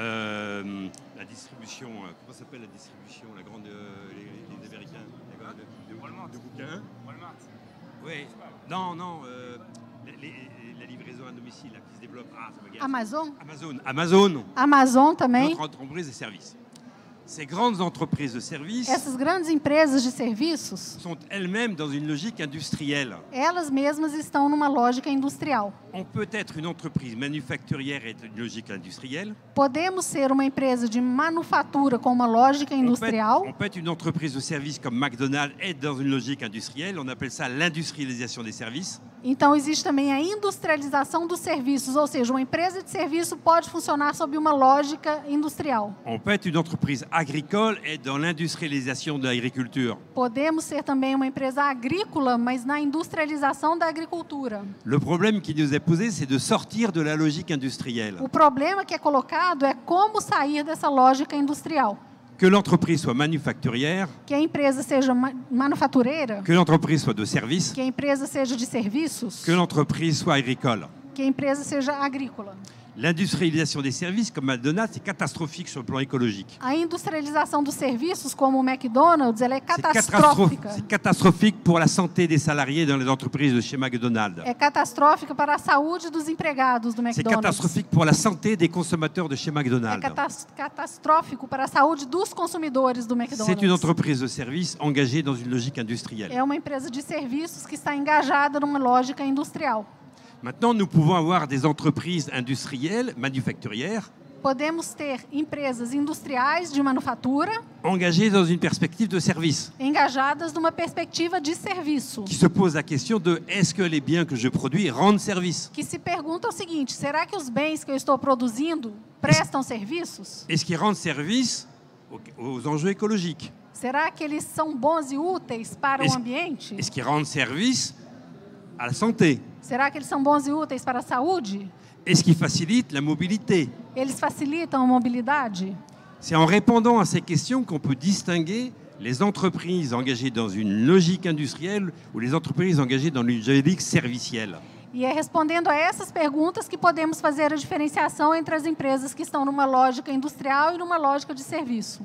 Euh, la distribution, euh, comment s'appelle la distribution, la grande, euh, les, les Américains, les gars, de, de, de bouquins. Walmart. Oui. Non, non. Euh, les, les, la livraison à domicile là, qui se développe. Ah, ça me gâte. Amazon. Amazon. Amazon. Amazon também. Notre entreprise de services. Ces grandes entreprises de services Essas grandes empresas de serviços, sont elles-mêmes dans une logique industrielle. elas mesmas estão numa lógica industrial. On peut être une entreprise manufacturière et être une logique industrielle. Podemos ser uma empresa de manufatura com uma lógica On peut, être, industrial. on peut être une entreprise de services comme McDonald's et être dans une logique industrielle. On appelle ça l'industrialisation des services. Então, existe também a industrialização dos serviços, ou seja, uma empresa de serviço pode funcionar sob uma lógica industrial. On peut être une entreprise agricole et être dans l'industrialisation de l'agriculture. Podemos ser também uma empresa agrícola, mas na industrialização da agricultura. Le problème qui nous est posé, c'est de sortir de la logique industrielle. O problema que é colocado é como sair dessa lógica industrial. Que l'entreprise soit manufacturière, Que a empresa seja ma- manufatureira, que l'entreprise soit de service, que a empresa seja de serviços, que l'entreprise soit agricole. que a empresa seja agrícola. L'industrialisation des services, comme McDonald's, c'est catastrophique sur le plan écologique. A industrialização dos serviços, como o McDonald's, ela é C'est catastrophe- catastrófica. c'est catastrophique pour la santé des salariés dans les entreprises de chez McDonald's. É catastrófica para a saúde dos empregados do C'est McDonald's. catastrophique pour la santé des consommateurs de chez É McDonald's. catas- catastrófico para a saúde dos consumidores do C'est McDonald's. une entreprise de service engagée dans une logique industrielle. É uma empresa de serviços que está engajada numa lógica industrial. Maintenant, nous pouvons avoir des entreprises industrielles, manufacturières, Podemos ter empresas industriais de manufatura engagées dans une perspective de service, engajadas numa perspectiva de serviço, qui se posent la question de est-ce que les biens que je produis rendent service? que se pergunta o seguinte: será que os bens que eu estou produzindo prestam serviços? Est-ce qu'ils rendent service aux, aux enjeux écologiques? Será que eles são bons e úteis para o Est-ce ambiente? est-ce qu'ils rendent service à la santé? Será que eles são bons e úteis para a saúde? Est-ce qu'ils facilitent la mobilité? Eles facilitam a mobilidade? C'est en répondant à ces questions qu'on peut distinguer les entreprises engagées dans une logique industrielle ou les entreprises engagées dans une logique servicielle. E é respondendo a essas perguntas que podemos fazer a diferenciação entre as empresas que estão numa lógica industrial e numa lógica de serviço.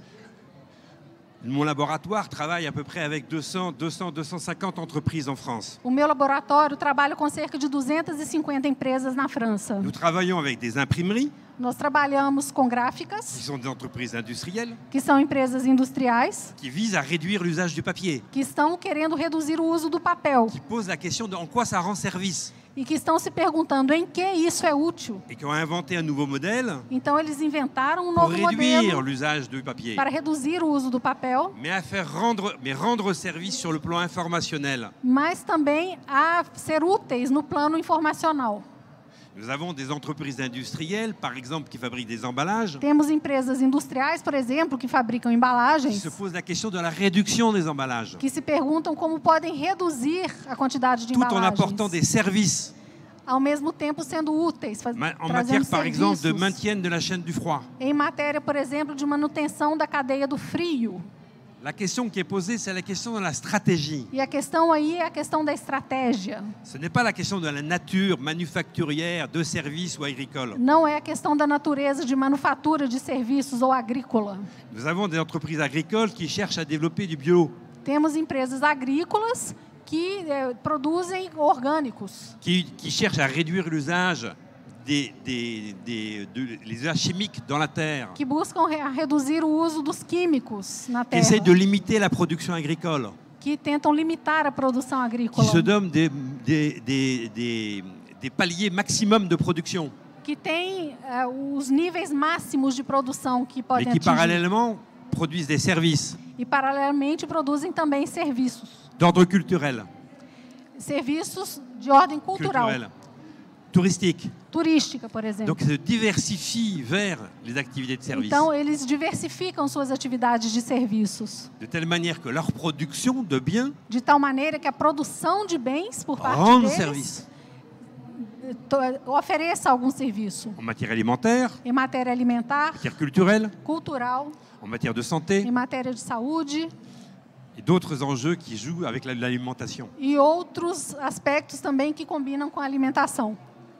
Mon laboratoire travaille à peu près avec deux cents, deux cents, deux cent cinquante entreprises en France. O meu laboratório trabalha com cerca de duzentas e cinquenta empresas na França. Nous travaillons avec des imprimeries, Nós trabalhamos com qui gráficas, sont des entreprises industrielles, que são empresas industriais, qui visent à réduire l'usage du papier, que estão querendo reduzir o uso do papel qui posent la question de en quoi ça rend service, e que estão se perguntando em que isso é útil. et qui ont inventé un nouveau modèle Então, eles inventaram um pour novo réduire modelo l'usage du papier, para reduzir o uso do papel, mais à faire rendre, mais rendre service sur le plan informationnel. mas também a ser úteis no plano informacional. Nous avons des entreprises industrielles, par exemple, qui fabriquent des emballages, Temos empresas industriais, por exemplo, que fabricam qui embalagens, se posent la question de la réduction des emballages, que se perguntam como podem reduzir a quantidade de tout en apportant embalagens, des services, ao mesmo tempo sendo úteis, faz- ma- en trazendo matière, par exemple, de serviços. maintien de la chaîne du froid. Em matéria, por exemplo, de manutenção da cadeia do frio. La question qui est posée, c'est la question de la stratégie. E a questão aí é a questão da estratégia. Ce n'est pas la question de la nature manufacturière, de services ou agricole. Não é a questão da natureza de manufatura de serviços ou agrícola. Nous avons des entreprises agricoles qui cherchent à développer du bio, Temos empresas agrícolas que eh, produzem orgânicos, qui, qui cherchent à réduire l'usage des, des, des, de- les usages chimiques dans la terre, que buscam re- reduzir o uso dos químicos na qui terra, essayent de limiter la production agricole, que tentam limitar a produção qui agrícola, se donnent des, des, des, des, des paliers maximum de production, que têm eh, os níveis máximos de produção que mais podem qui atingir. parallèlement produisent des services E, paralelamente, produzem também serviços. d'ordre culturel, Serviços de ordem cultural, culturel, touristique. turística, por exemplo. Donc, se diversifient vers les activités de service, Então, eles diversificam suas atividades de serviços, de telle manière que leur production de biens de tal maneira que a produção de bens por parte rende deles service. ofereça algum serviço. En matière alimentaire, Em matéria alimentar, matière culturelle, cultural, en matière de santé em matéria de saúde et d'autres enjeux qui jouent avec la- l'alimentation. e outros aspectos também que combinam com a alimentação.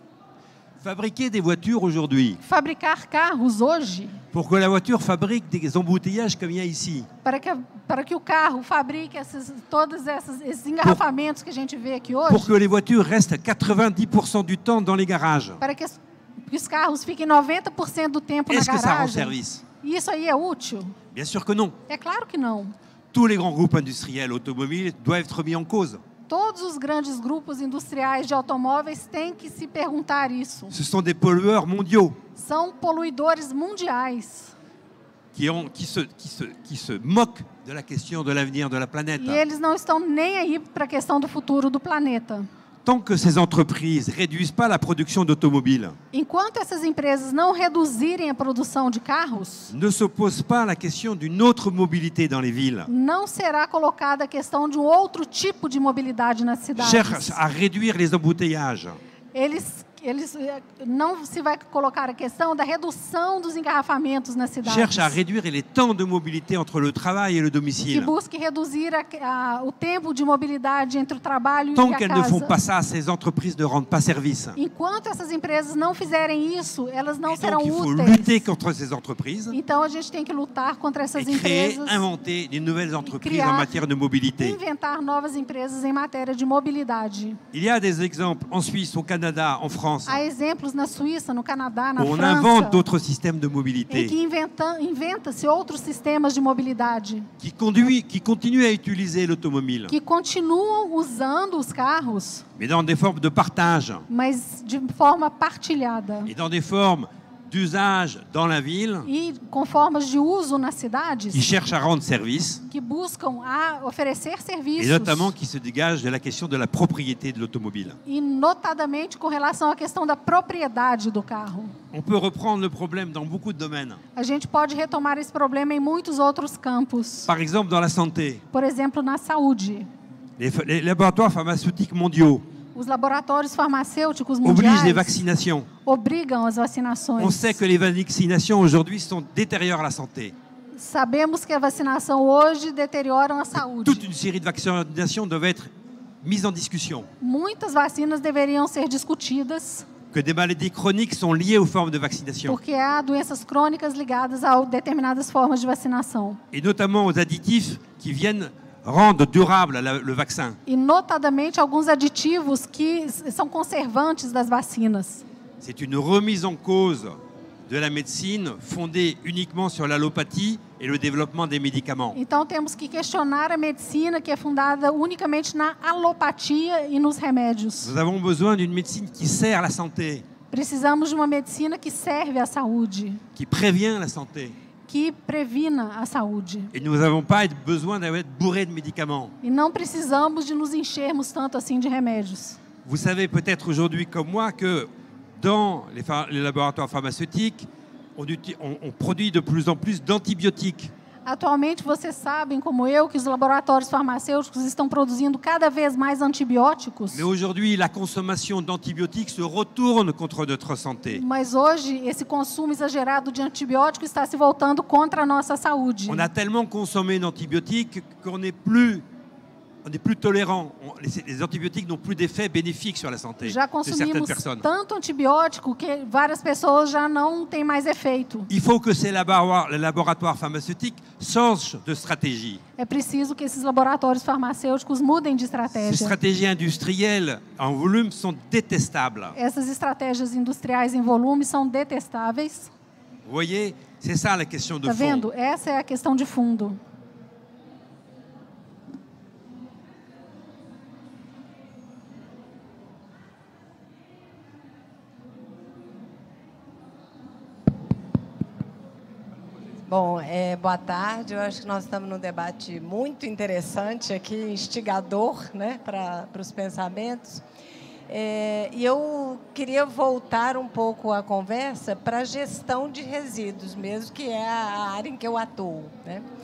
Fabriquer des voitures aujourd'hui, Fabricar carros hoje, pour que la voiture fabrique des embouteillages comme il y a ici, para que, para que o carro fabrique esses, todos esses, esses engarrafamentos que a gente vê aqui hoje, pour que les voitures restent quatre-vingt-dix pour cent du temps dans les garages, para que, as- que os carros fiquem noventa por cento do tempo na est-ce que ça rend garagem, service? isso aí é útil? Bien sûr que non. É claro que não. Tous les grands groupes industriels automobiles doivent être mis en cause. Todos os grandes grupos industriais de automóveis têm que se perguntar isso. Ce sont des pollueurs mondiaux São poluidores mundiais. qui, ont, qui, se, qui, se, qui se moquent de la question de l'avenir de la planète. E eles não estão nem aí para a questão do futuro do planeta. Tant que ces entreprises ne réduisent pas la production d'automobiles, Enquanto essas empresas não reduzirem a produção de carros, ne se pose pas la question d'une autre mobilité dans les villes, não será colocada a questão de um outro tipo de mobilidade nas cidades. cherchent à réduire les embouteillages, Eles, eles eh, não se vai colocar a questão da redução dos engarrafamentos nas cidades. cherchent à réduire les temps de mobilité entre le travail et le Que domicile. busque reduzir a, a, o tempo de mobilidade entre o trabalho Tant e a qu'elles ne font casa. pas ça, ces entreprises ne rendent pas service. Enquanto essas empresas não fizerem isso, elas não Et serão donc il faut úteis. lutter contre ces entreprises Então a gente tem que lutar contra essas et créer, empresas, inventer des nouvelles entreprises criar, en matière de mobilité. inventar novas empresas em matéria de mobilidade. Il y a des exemples en Suisse, au Canada, en France, Há exemplos na Suíça, no Canadá, na où on França, invente d'autres systèmes de em mobilité que inventa- inventa-se outros sistemas de mobilidade qui, conduit, qui continuent à utiliser l'automobile, que continuam usando os carros, mais dans des formes de partage mas de forma partilhada et dans des formes d'usage dans la ville e com formas de uso nas qui cidades cherchent à rendre service que buscam a oferecer et serviços, notamment qui se dégagent de la question de la propriété de l'automobile. e notadamente com relação à questão da propriedade do carro. On peut reprendre le problème dans beaucoup de domaines. A gente pode retomar esse problema em muitos outros campos. Par exemple, dans la santé, Por exemplo, na saúde. les, les laboratoires pharmaceutiques mondiaux Os laboratórios farmacêuticos obligent les mundiais vaccinations. obrigam as vacinações. On sait que les vaccinations aujourd'hui sont détériorent la santé. Sabemos que a vacinação hoje deteriora a saúde. Toute une série de vaccinations doivent être mises en discussion. Muitas vacinas deveriam ser discutidas, Que des maladies chroniques sont liées aux formes de vaccination, porque há doenças crônicas ligadas a determinadas formas de vacinação. et notamment aux additifs qui viennent rendre durable la- le vaccin. E, notadamente, alguns aditivos que s- são conservantes das vacinas. C'est une remise en cause de la médecine fondée uniquement sur l'allopathie et le développement des médicaments. Então, temos que questionar a medicina que é fundada unicamente na alopatia e nos remédios. Nous avons besoin d'une médecine qui sert la santé, Precisamos de uma medicina que serve à saúde, qui prévient la santé. que previna a saúde. Et nous n'avons pas besoin d'être bourrés de médicaments. E não precisamos de nos enchermos tanto assim de remédios. Vous savez peut-être aujourd'hui comme moi que dans les, pha- les laboratoires pharmaceutiques, on, uti- on- on produit de plus en plus d'antibiotiques. Atualmente, vocês sabem, como eu, que os laboratórios farmacêuticos estão produzindo cada vez mais antibióticos. Mais aujourd'hui, la consommation d'antibiotiques se retourne contre notre santé. Mas hoje, esse consumo exagerado de antibiótico está se voltando contra a nossa saúde. On a tellement consommé d'antibiotiques qu'on n'est plus, on n'est plus tolérant. On- les, les antibiotiques n'ont plus d'effet bénéfique sur la santé Já de certaines consumimos personnes. tanto antibiótico que várias pessoas já não têm mais efeito. Il faut que ces laboratoires, les laboratoires pharmaceutiques changent de stratégie. É preciso que esses laboratórios farmacêuticos mudem de Ces estratégia. stratégies industrielles en volume sont détestables. Essas estratégias industriais em volume são detestáveis. Vous voyez, c'est ça la question de Tá fond. vendo? Essa é a questão de fundo. Bom, é, boa tarde. Eu acho que nós estamos num debate muito interessante aqui, instigador, né, para os pensamentos. É, e eu queria voltar um pouco a conversa para a gestão de resíduos mesmo, que é a área em que eu atuo, né?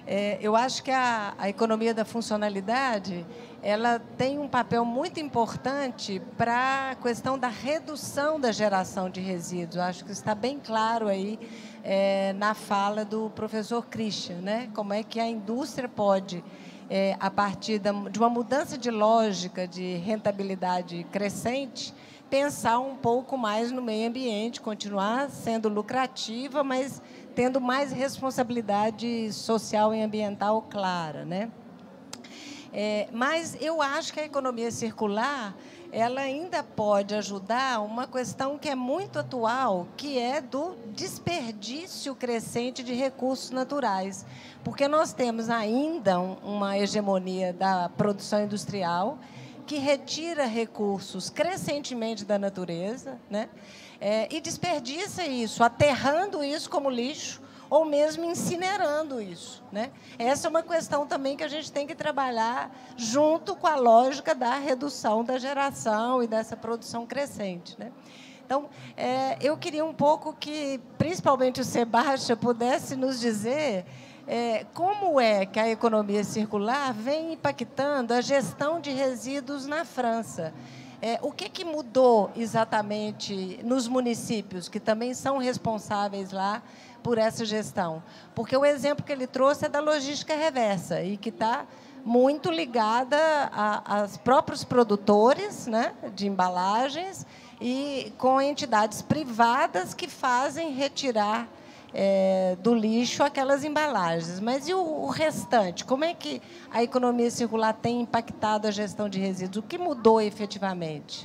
É, eu acho que a, a economia da funcionalidade ela tem um papel muito importante para a questão da redução da geração de resíduos. Eu acho que está bem claro aí é, na fala do professor Christian, né? Como é que a indústria pode, é, a partir da, de uma mudança de lógica de rentabilidade crescente, pensar um pouco mais no meio ambiente, continuar sendo lucrativa, mas tendo mais responsabilidade social e ambiental clara, né? É, mas eu acho que a economia circular ela ainda pode ajudar uma questão que é muito atual, que é do desperdício crescente de recursos naturais. Porque nós temos ainda uma hegemonia da produção industrial que retira recursos crescentemente da natureza, né? É, e desperdiça isso, aterrando isso como lixo, ou mesmo incinerando isso, né? Essa é uma questão também que a gente tem que trabalhar junto com a lógica da redução da geração e dessa produção crescente, né? Então, é, eu queria um pouco que, principalmente o Sebastião, pudesse nos dizer é, como é que a economia circular vem impactando a gestão de resíduos na França. É, o que, que mudou exatamente nos municípios, que também são responsáveis lá por essa gestão? Porque o exemplo que ele trouxe é da logística reversa, e que está muito ligada a, aos próprios produtores, né, de embalagens e com entidades privadas que fazem retirar é, do lixo aquelas embalagens. Mas e o, o restante? Como é que a economia circular tem impactado a gestão de resíduos? O que mudou efetivamente?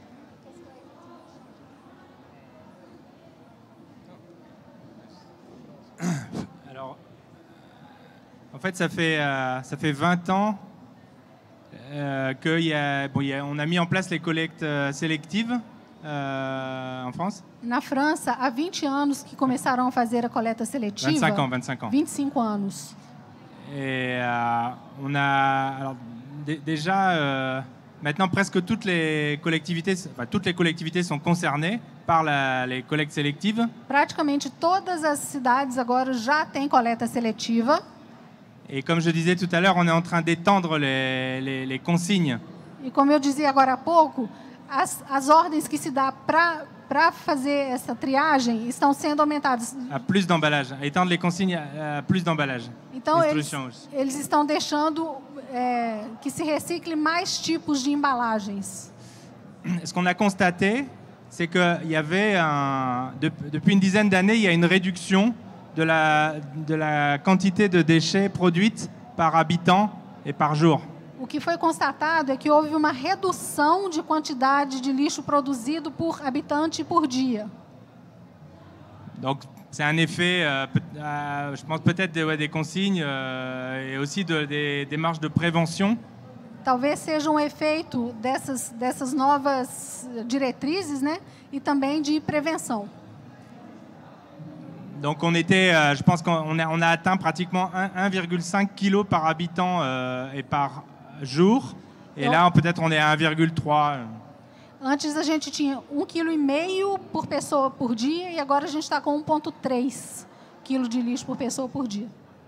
Alors, en fait, ça fait, euh, ça fait vingt ans euh, qu'on a mis en place les collectes euh, sélectives euh, en France. Na França, há vinte anos que começaram a fazer a coleta seletiva. vingt-cinq ans, vingt-cinq ans. vinte e cinco anos. Et euh, on a alors, d- déjà euh, maintenant presque toutes les collectivités, enfin, toutes les collectivités sont concernées par la, les collectes sélectives. Praticamente todas as cidades agora já têm coleta seletiva. Et comme je disais tout à l'heure, on est en train d'étendre les, les, les consignes. E como eu dizia agora há pouco, as, as ordens que se dá para para fazer essa triagem estão sendo aumentadas. À plus d'emballage, à étendre les consignes à, à plus d'emballage. Então eles, eles estão deixando é, que se recicle mais tipos de embalagens. Ce qu'on a constaté, c'est qu'il y avait un, de, depuis une dizaine d'années, il y a une réduction de la, de la quantité de déchets produites par habitant et par jour. O que foi constatado é que houve uma redução de quantidade de lixo produzido por habitante por dia. Donc, c'est un effet, euh, peut, euh, je pense peut-être des, ouais, des consignes euh, et aussi de, des démarches de prévention. Talvez seja um efeito dessas, dessas novas diretrizes, né? E também de prevenção. Donc, on était, euh, je pense qu'on a, on a atteint pratiquement un virgule cinq kg par habitant euh, et par jour. Et là, peut-être on est à un virgule trois. Antes a gente tinha um quilo e meio por pessoa por dia e agora a gente está com um vírgula três quilo de lixo por pessoa por dia.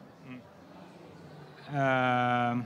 Euh...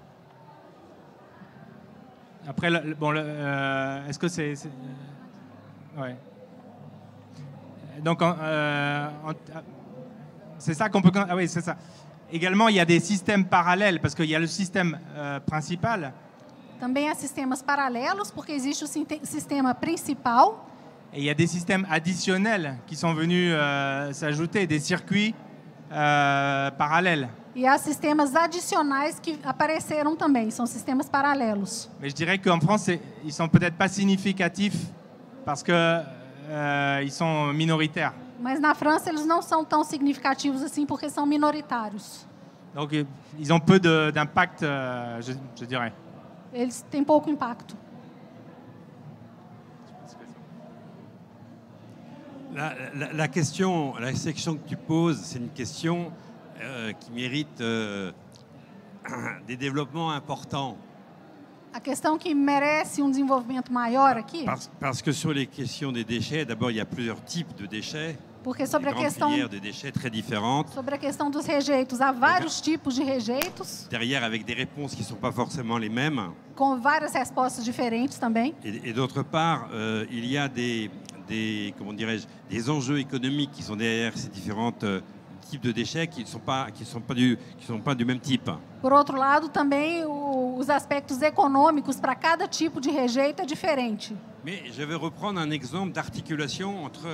Après, le, bon, le, euh, est-ce que c'est, c'est... Ouais. Donc, euh, c'est ça qu'on peut... Ah oui, c'est ça. Également, il y a des systèmes parallèles, parce qu'il y a le système euh, principal. Também há sistemas paralelos, porque existe o sistema principal. Et il y a des systèmes additionnels qui sont venus euh, s'ajouter, des circuits euh, parallèles. E há sistemas adicionais que apareceram também, são sistemas paralelos. Mais je dirais qu'en France, ils sont peut-être pas significatifs, parce que euh, ils sont minoritaires. Mas na França eles não são tão significativos assim porque são minoritários. Donc ils ont peu de, d'impact, euh, je, je dirais. Eles têm pouco impacto. La, la, la question, la section que tu poses, c'est une question euh, qui mérite euh, des développements importants. A questão que merece um desenvolvimento maior aqui, Parce, parce que sur les questions des déchets, d'abord, il y a plusieurs types de déchets. porque sobre a Des grandes questão filières de déchets très différentes. sobre a questão dos rejeitos, há vários tipos de rejeitos, Derrière, avec des réponses qui ne sont pas forcément les mêmes. com várias respostas diferentes também. Et, et d'autre part, euh, il y a des, des, comment dirais-je, des enjeux économiques qui sont derrière ces différents euh, types de déchets qui ne sont pas, qui sont pas du, qui sont pas du même type. Por outro lado, também o, os aspectos econômicos para cada tipo de rejeito é diferente. Mais je vais reprendre un exemple d'articulation entre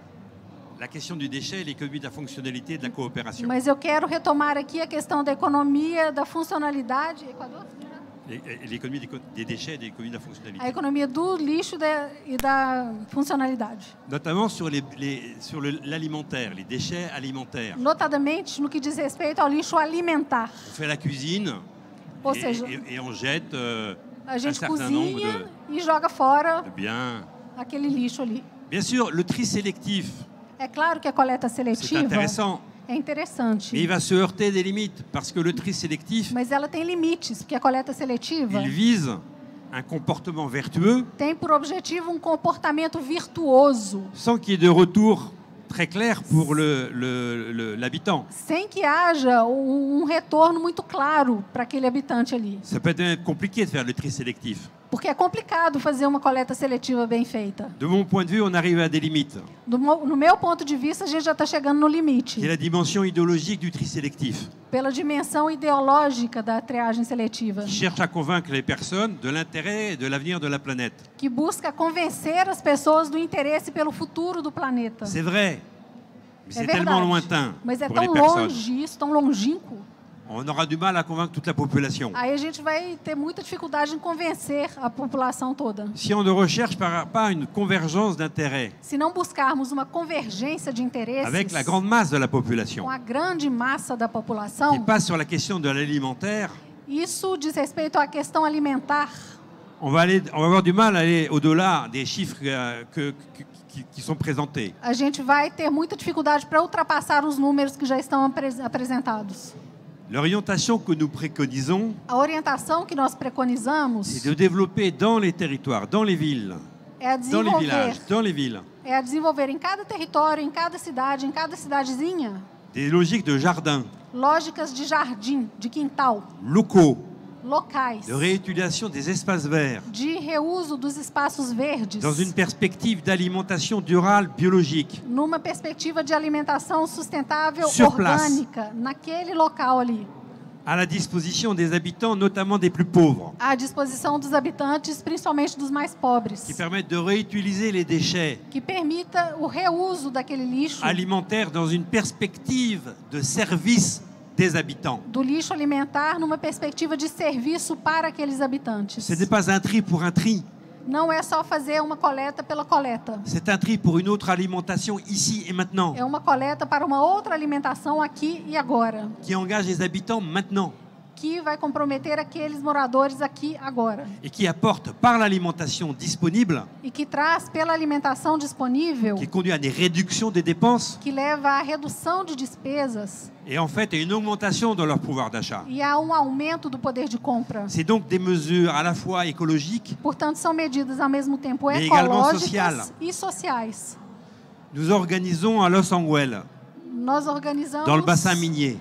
la question du déchet et l'économie de la fonctionnalité et de la coopération. Mas eu quero retomar aqui a questão da economia, da funcionalidade, Equador? L'économie des, des déchets et de l'économie de la fonctionnalité. A economia do lixo da, e da funcionalidade. Notamment sur les, les, sur le- l'alimentaire, les déchets alimentaires. Notadamente no que diz respeito ao lixo alimentar. On fait la cuisine Ou et, seja, et- et on jette euh, a un gente certain nombre cozinha de, e joga fora de biens. aquele lixo ali. Bien sûr, le tri sélectif, É claro que a coleta c'est seletiva intéressant, é interessante, mais il va se heurter des limites parce que le tri sélectif, mas ela tem limites, porque a coleta seletiva il vise un comportement vertueux tem por objetivo um comportamento virtuoso, sans qu'il y ait de retour très clair pour le- le- le- l'habitant. sem que haja um, um retorno muito claro para aquele habitante ali. Ça peut être compliqué de faire le tri sélectif. Porque é complicado fazer uma coleta seletiva bem feita. De mon point de vue, on arrive à des limites. Do mo- no meu ponto de vista, a gente já está chegando no limite, Il y a la dimension idéologique du tri sélectif, pela dimensão ideológica da triagem seletiva, qui cherche à convaincre les personnes de l'intérêt et de l'avenir de la planète. que busca convencer as pessoas do interesse pelo futuro do planeta. C'est vrai, mais É c'est tellement verdade, lointain mas é pour les tão personnes. longe isso, tão longínquo. On aura du mal à convaincre toute la population. Aí a gente vai ter muita dificuldade em convencer a população toda. Si on ne recherche pas pas une convergence d'intérêts Se não buscarmos uma convergência de interesses avec la grande masse de la population, com a grande massa da qui população, passe sur la question de l'alimentaire, isso diz respeito à questão alimentar. on va, aller, on va avoir du mal à aller au-delà des chiffres euh, que- que- qui, qui sont présentés. A gente vai ter muita dificuldade para ultrapassar os números que já estão apres- apresentados. L'orientation que nous préconisons, A orientação que nós preconizamos c'est de développer dans les territoires, dans les villes, é a dans les desenvolver, villages, dans les villes, é a desenvolver em cada território, em cada cidade, em cada cidadezinha, des logiques de jardin, lógicas de jardim, de quintal, locaux, locais, de réutilisation des espaces verts, de reuso dos espaços verdes, dans une perspective d'alimentation durable biologique. numa perspectiva de alimentação sustentável Sur place. orgânica, naquele local ali, À la disposition des habitants, notamment des plus pauvres, à disposição dos habitantes, principalmente dos mais pobres, qui permettent de réutiliser les déchets que permita o reuso daquele lixo, alimentaires dans une perspective de service des habitants. do lixo alimentar numa perspectiva de serviço para aqueles habitantes. Ce n'est pas un tri pour un tri, Não é só fazer uma coleta pela coleta. c'est un tri pour une autre alimentation ici et maintenant, É uma coleta para uma outra alimentação aqui e agora, qui engage les habitants maintenant que vai comprometer aqueles moradores aqui agora et qui apporte par l'alimentation disponible, e que traz pela alimentação disponível, qui conduit à des réductions des dépenses que leva à redução de despesas et en fait à une augmentation de leur pouvoir d'achat. e a um aumento do poder de compra. C'est donc des mesures à la fois écologiques. Portanto, são medidas ao mesmo tempo Mais également ecológicas sociales. e sociais. Nous organisons à Los Angeles, Nós organizamos dans le bassin minier,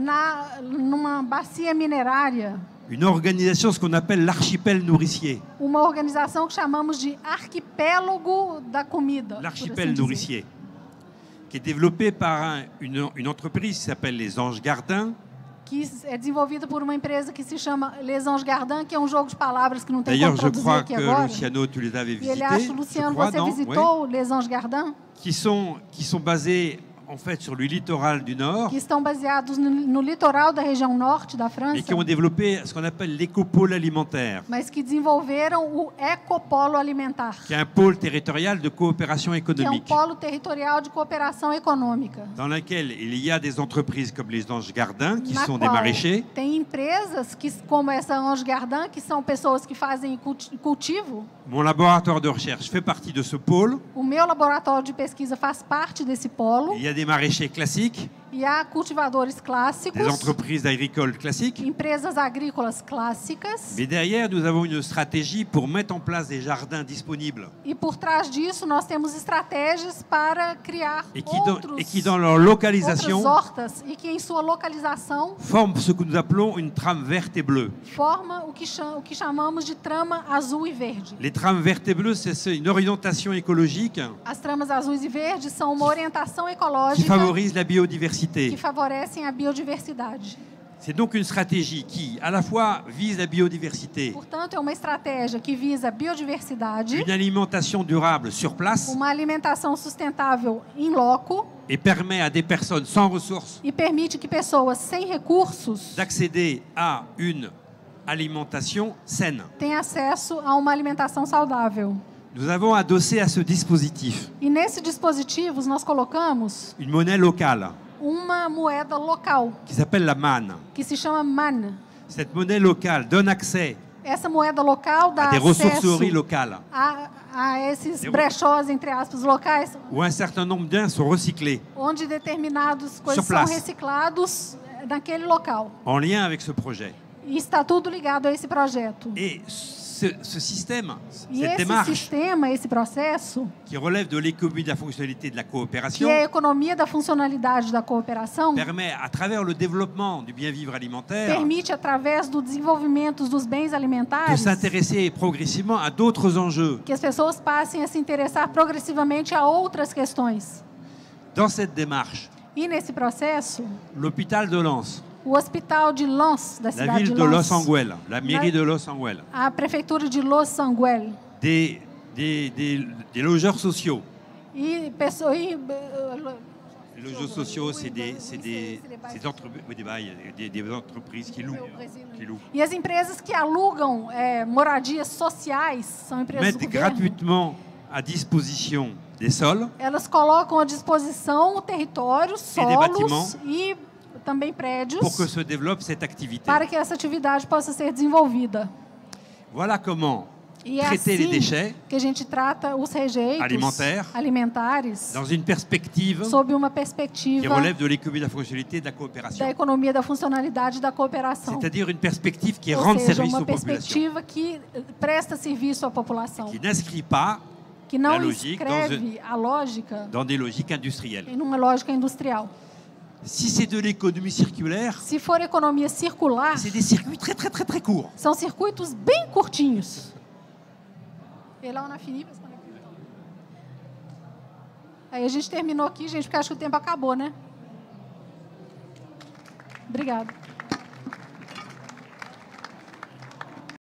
na numa bacia minerária une organisation, ce qu'on appelle l'archipel nourricier. uma organização que chamamos de arquipélago da comida, por L'archipel assim dizer, nourricier, qui est développé par un- une, une entreprise qui s'appelle les Anges Gardins, que é desenvolvida por uma empresa que se chama Les Anges Gardins, que é um jogo de palavras que não tem como D'ailleurs, je traduzir crois aqui que agora. Luciano, tu les avais E ele acha, visités, je Luciano, crois, você non? visitou Les Anges Gardins? Oui. Qui sont, qui sont basés en fait sur le littoral du Nord Que estão baseados no, no litoral da região norte da França, et qui ont développé ce qu'on appelle l'écopôle alimentaire, mas que desenvolveram o ecopolo alimentar, qui est un pôle territorial de coopération que é um économique, polo territorial de cooperação econômica, dans lequel il y a des entreprises comme les Anges Gardins, qui na sont des qual maraîchers, tem empresas que, como essa Ange Gardin, que são pessoas que fazem culti- cultivo. Mon laboratoire de recherche fait partie de ce pôle. O meu laboratório de pesquisa faz parte desse polo. Il y a des maraîchers classiques, E há cultivadores clássicos. Des entreprises agricoles classiques. Empresas agrícolas clássicas. Mais derrière, nous avons une stratégie pour mettre en place des jardins disponibles. E por trás disso, nós temos estratégias para criar Et qui, outros, dans, et qui dans leur localisation, outras hortas e que em sua localização forment ce que nous appelons une trame verte et bleue. forma o que, cham, o que chamamos de trama azul e verde. Les trames vertes et bleues, c'est une orientation écologique As tramas azuis e verdes são uma orientação qui ecológica favorise la biodiversité. que favorecem a biodiversidade. C'est donc une stratégie qui, à la fois, vise la biodiversité, Portanto, é uma estratégia que visa a biodiversidade, une alimentation durable sur place uma alimentação sustentável em loco et permet à des personnes sans ressources e permite que pessoas sem recursos d'accéder à une alimentation saine. tenham acesso a uma alimentação saudável. Nous avons adossé à ce dispositif E nesse dispositivo nós colocamos une monnaie locale uma moeda local qui s'appelle la manne. que se chama MAN. Cette monnaie locale donne accès Essa moeda local dá à des acesso ressourceries locales a, a esses Des- brechós, entre aspas, locais, où un certain nombre de biens sont recyclés onde determinadas coisas Sur são place. reciclados naquele local. en lien avec ce projet. E está tudo ligado a esse projeto. Et ce, ce système, E cette esse démarche sistema, esse processo, qui relève de l'économie de la fonctionnalité de la que coopération, é a economia da funcionalidade da cooperação, permet, à travers le développement du bien-vivre alimentaire, permite, através do desenvolvimento dos bens de alimentares, s'intéresser progressivement à d'autres enjeux. que as pessoas passem a se interessar progressivamente a outras questões. Dans cette démarche, E nesse processo, l'hôpital de Lens, o hospital de Lens, da la cidade ville de de Lens, Los Angeles, la mairie de Los Angeles, a prefeitura de Los Angeles, des, des, des, des logeurs sociaux. e pessoas... E, Les logeurs sociaux, c'est des, c'est des, c'est des, entre- oui, des bails, des, des entreprises qui louent. Qui louent. e as empresas que alugam é, moradias sociais, são empresas do Mettent governo, gratuitement à disposition des sols, elas colocam à disposição o território, solos bâtiments e também prédios, pour que se développe cette activité. para que essa atividade possa ser desenvolvida. Voilà comment E é traiter les assim déchets que a gente trata os rejeitos Alimentaire. alimentares dans une perspective sob uma qui perspectiva relève de l'économie de la fonctionnalité de la coopération. da economia da funcionalidade da cooperação. C'est-à-dire une perspective qui Ou rende seja, service uma aux populations, perspectiva que presta serviço à população, qui n'inscrit pas que não la logique escreve a lógica dans des logiques industrielles. em uma lógica industrial. Si c'est de l'économie circulaire, Se for economia circular, c'est des circuits très très très très courts. são circuitos bem curtinhos. E lá na Finipa, aí a gente terminou aqui, gente, porque acho que o tempo acabou, né? Obrigada.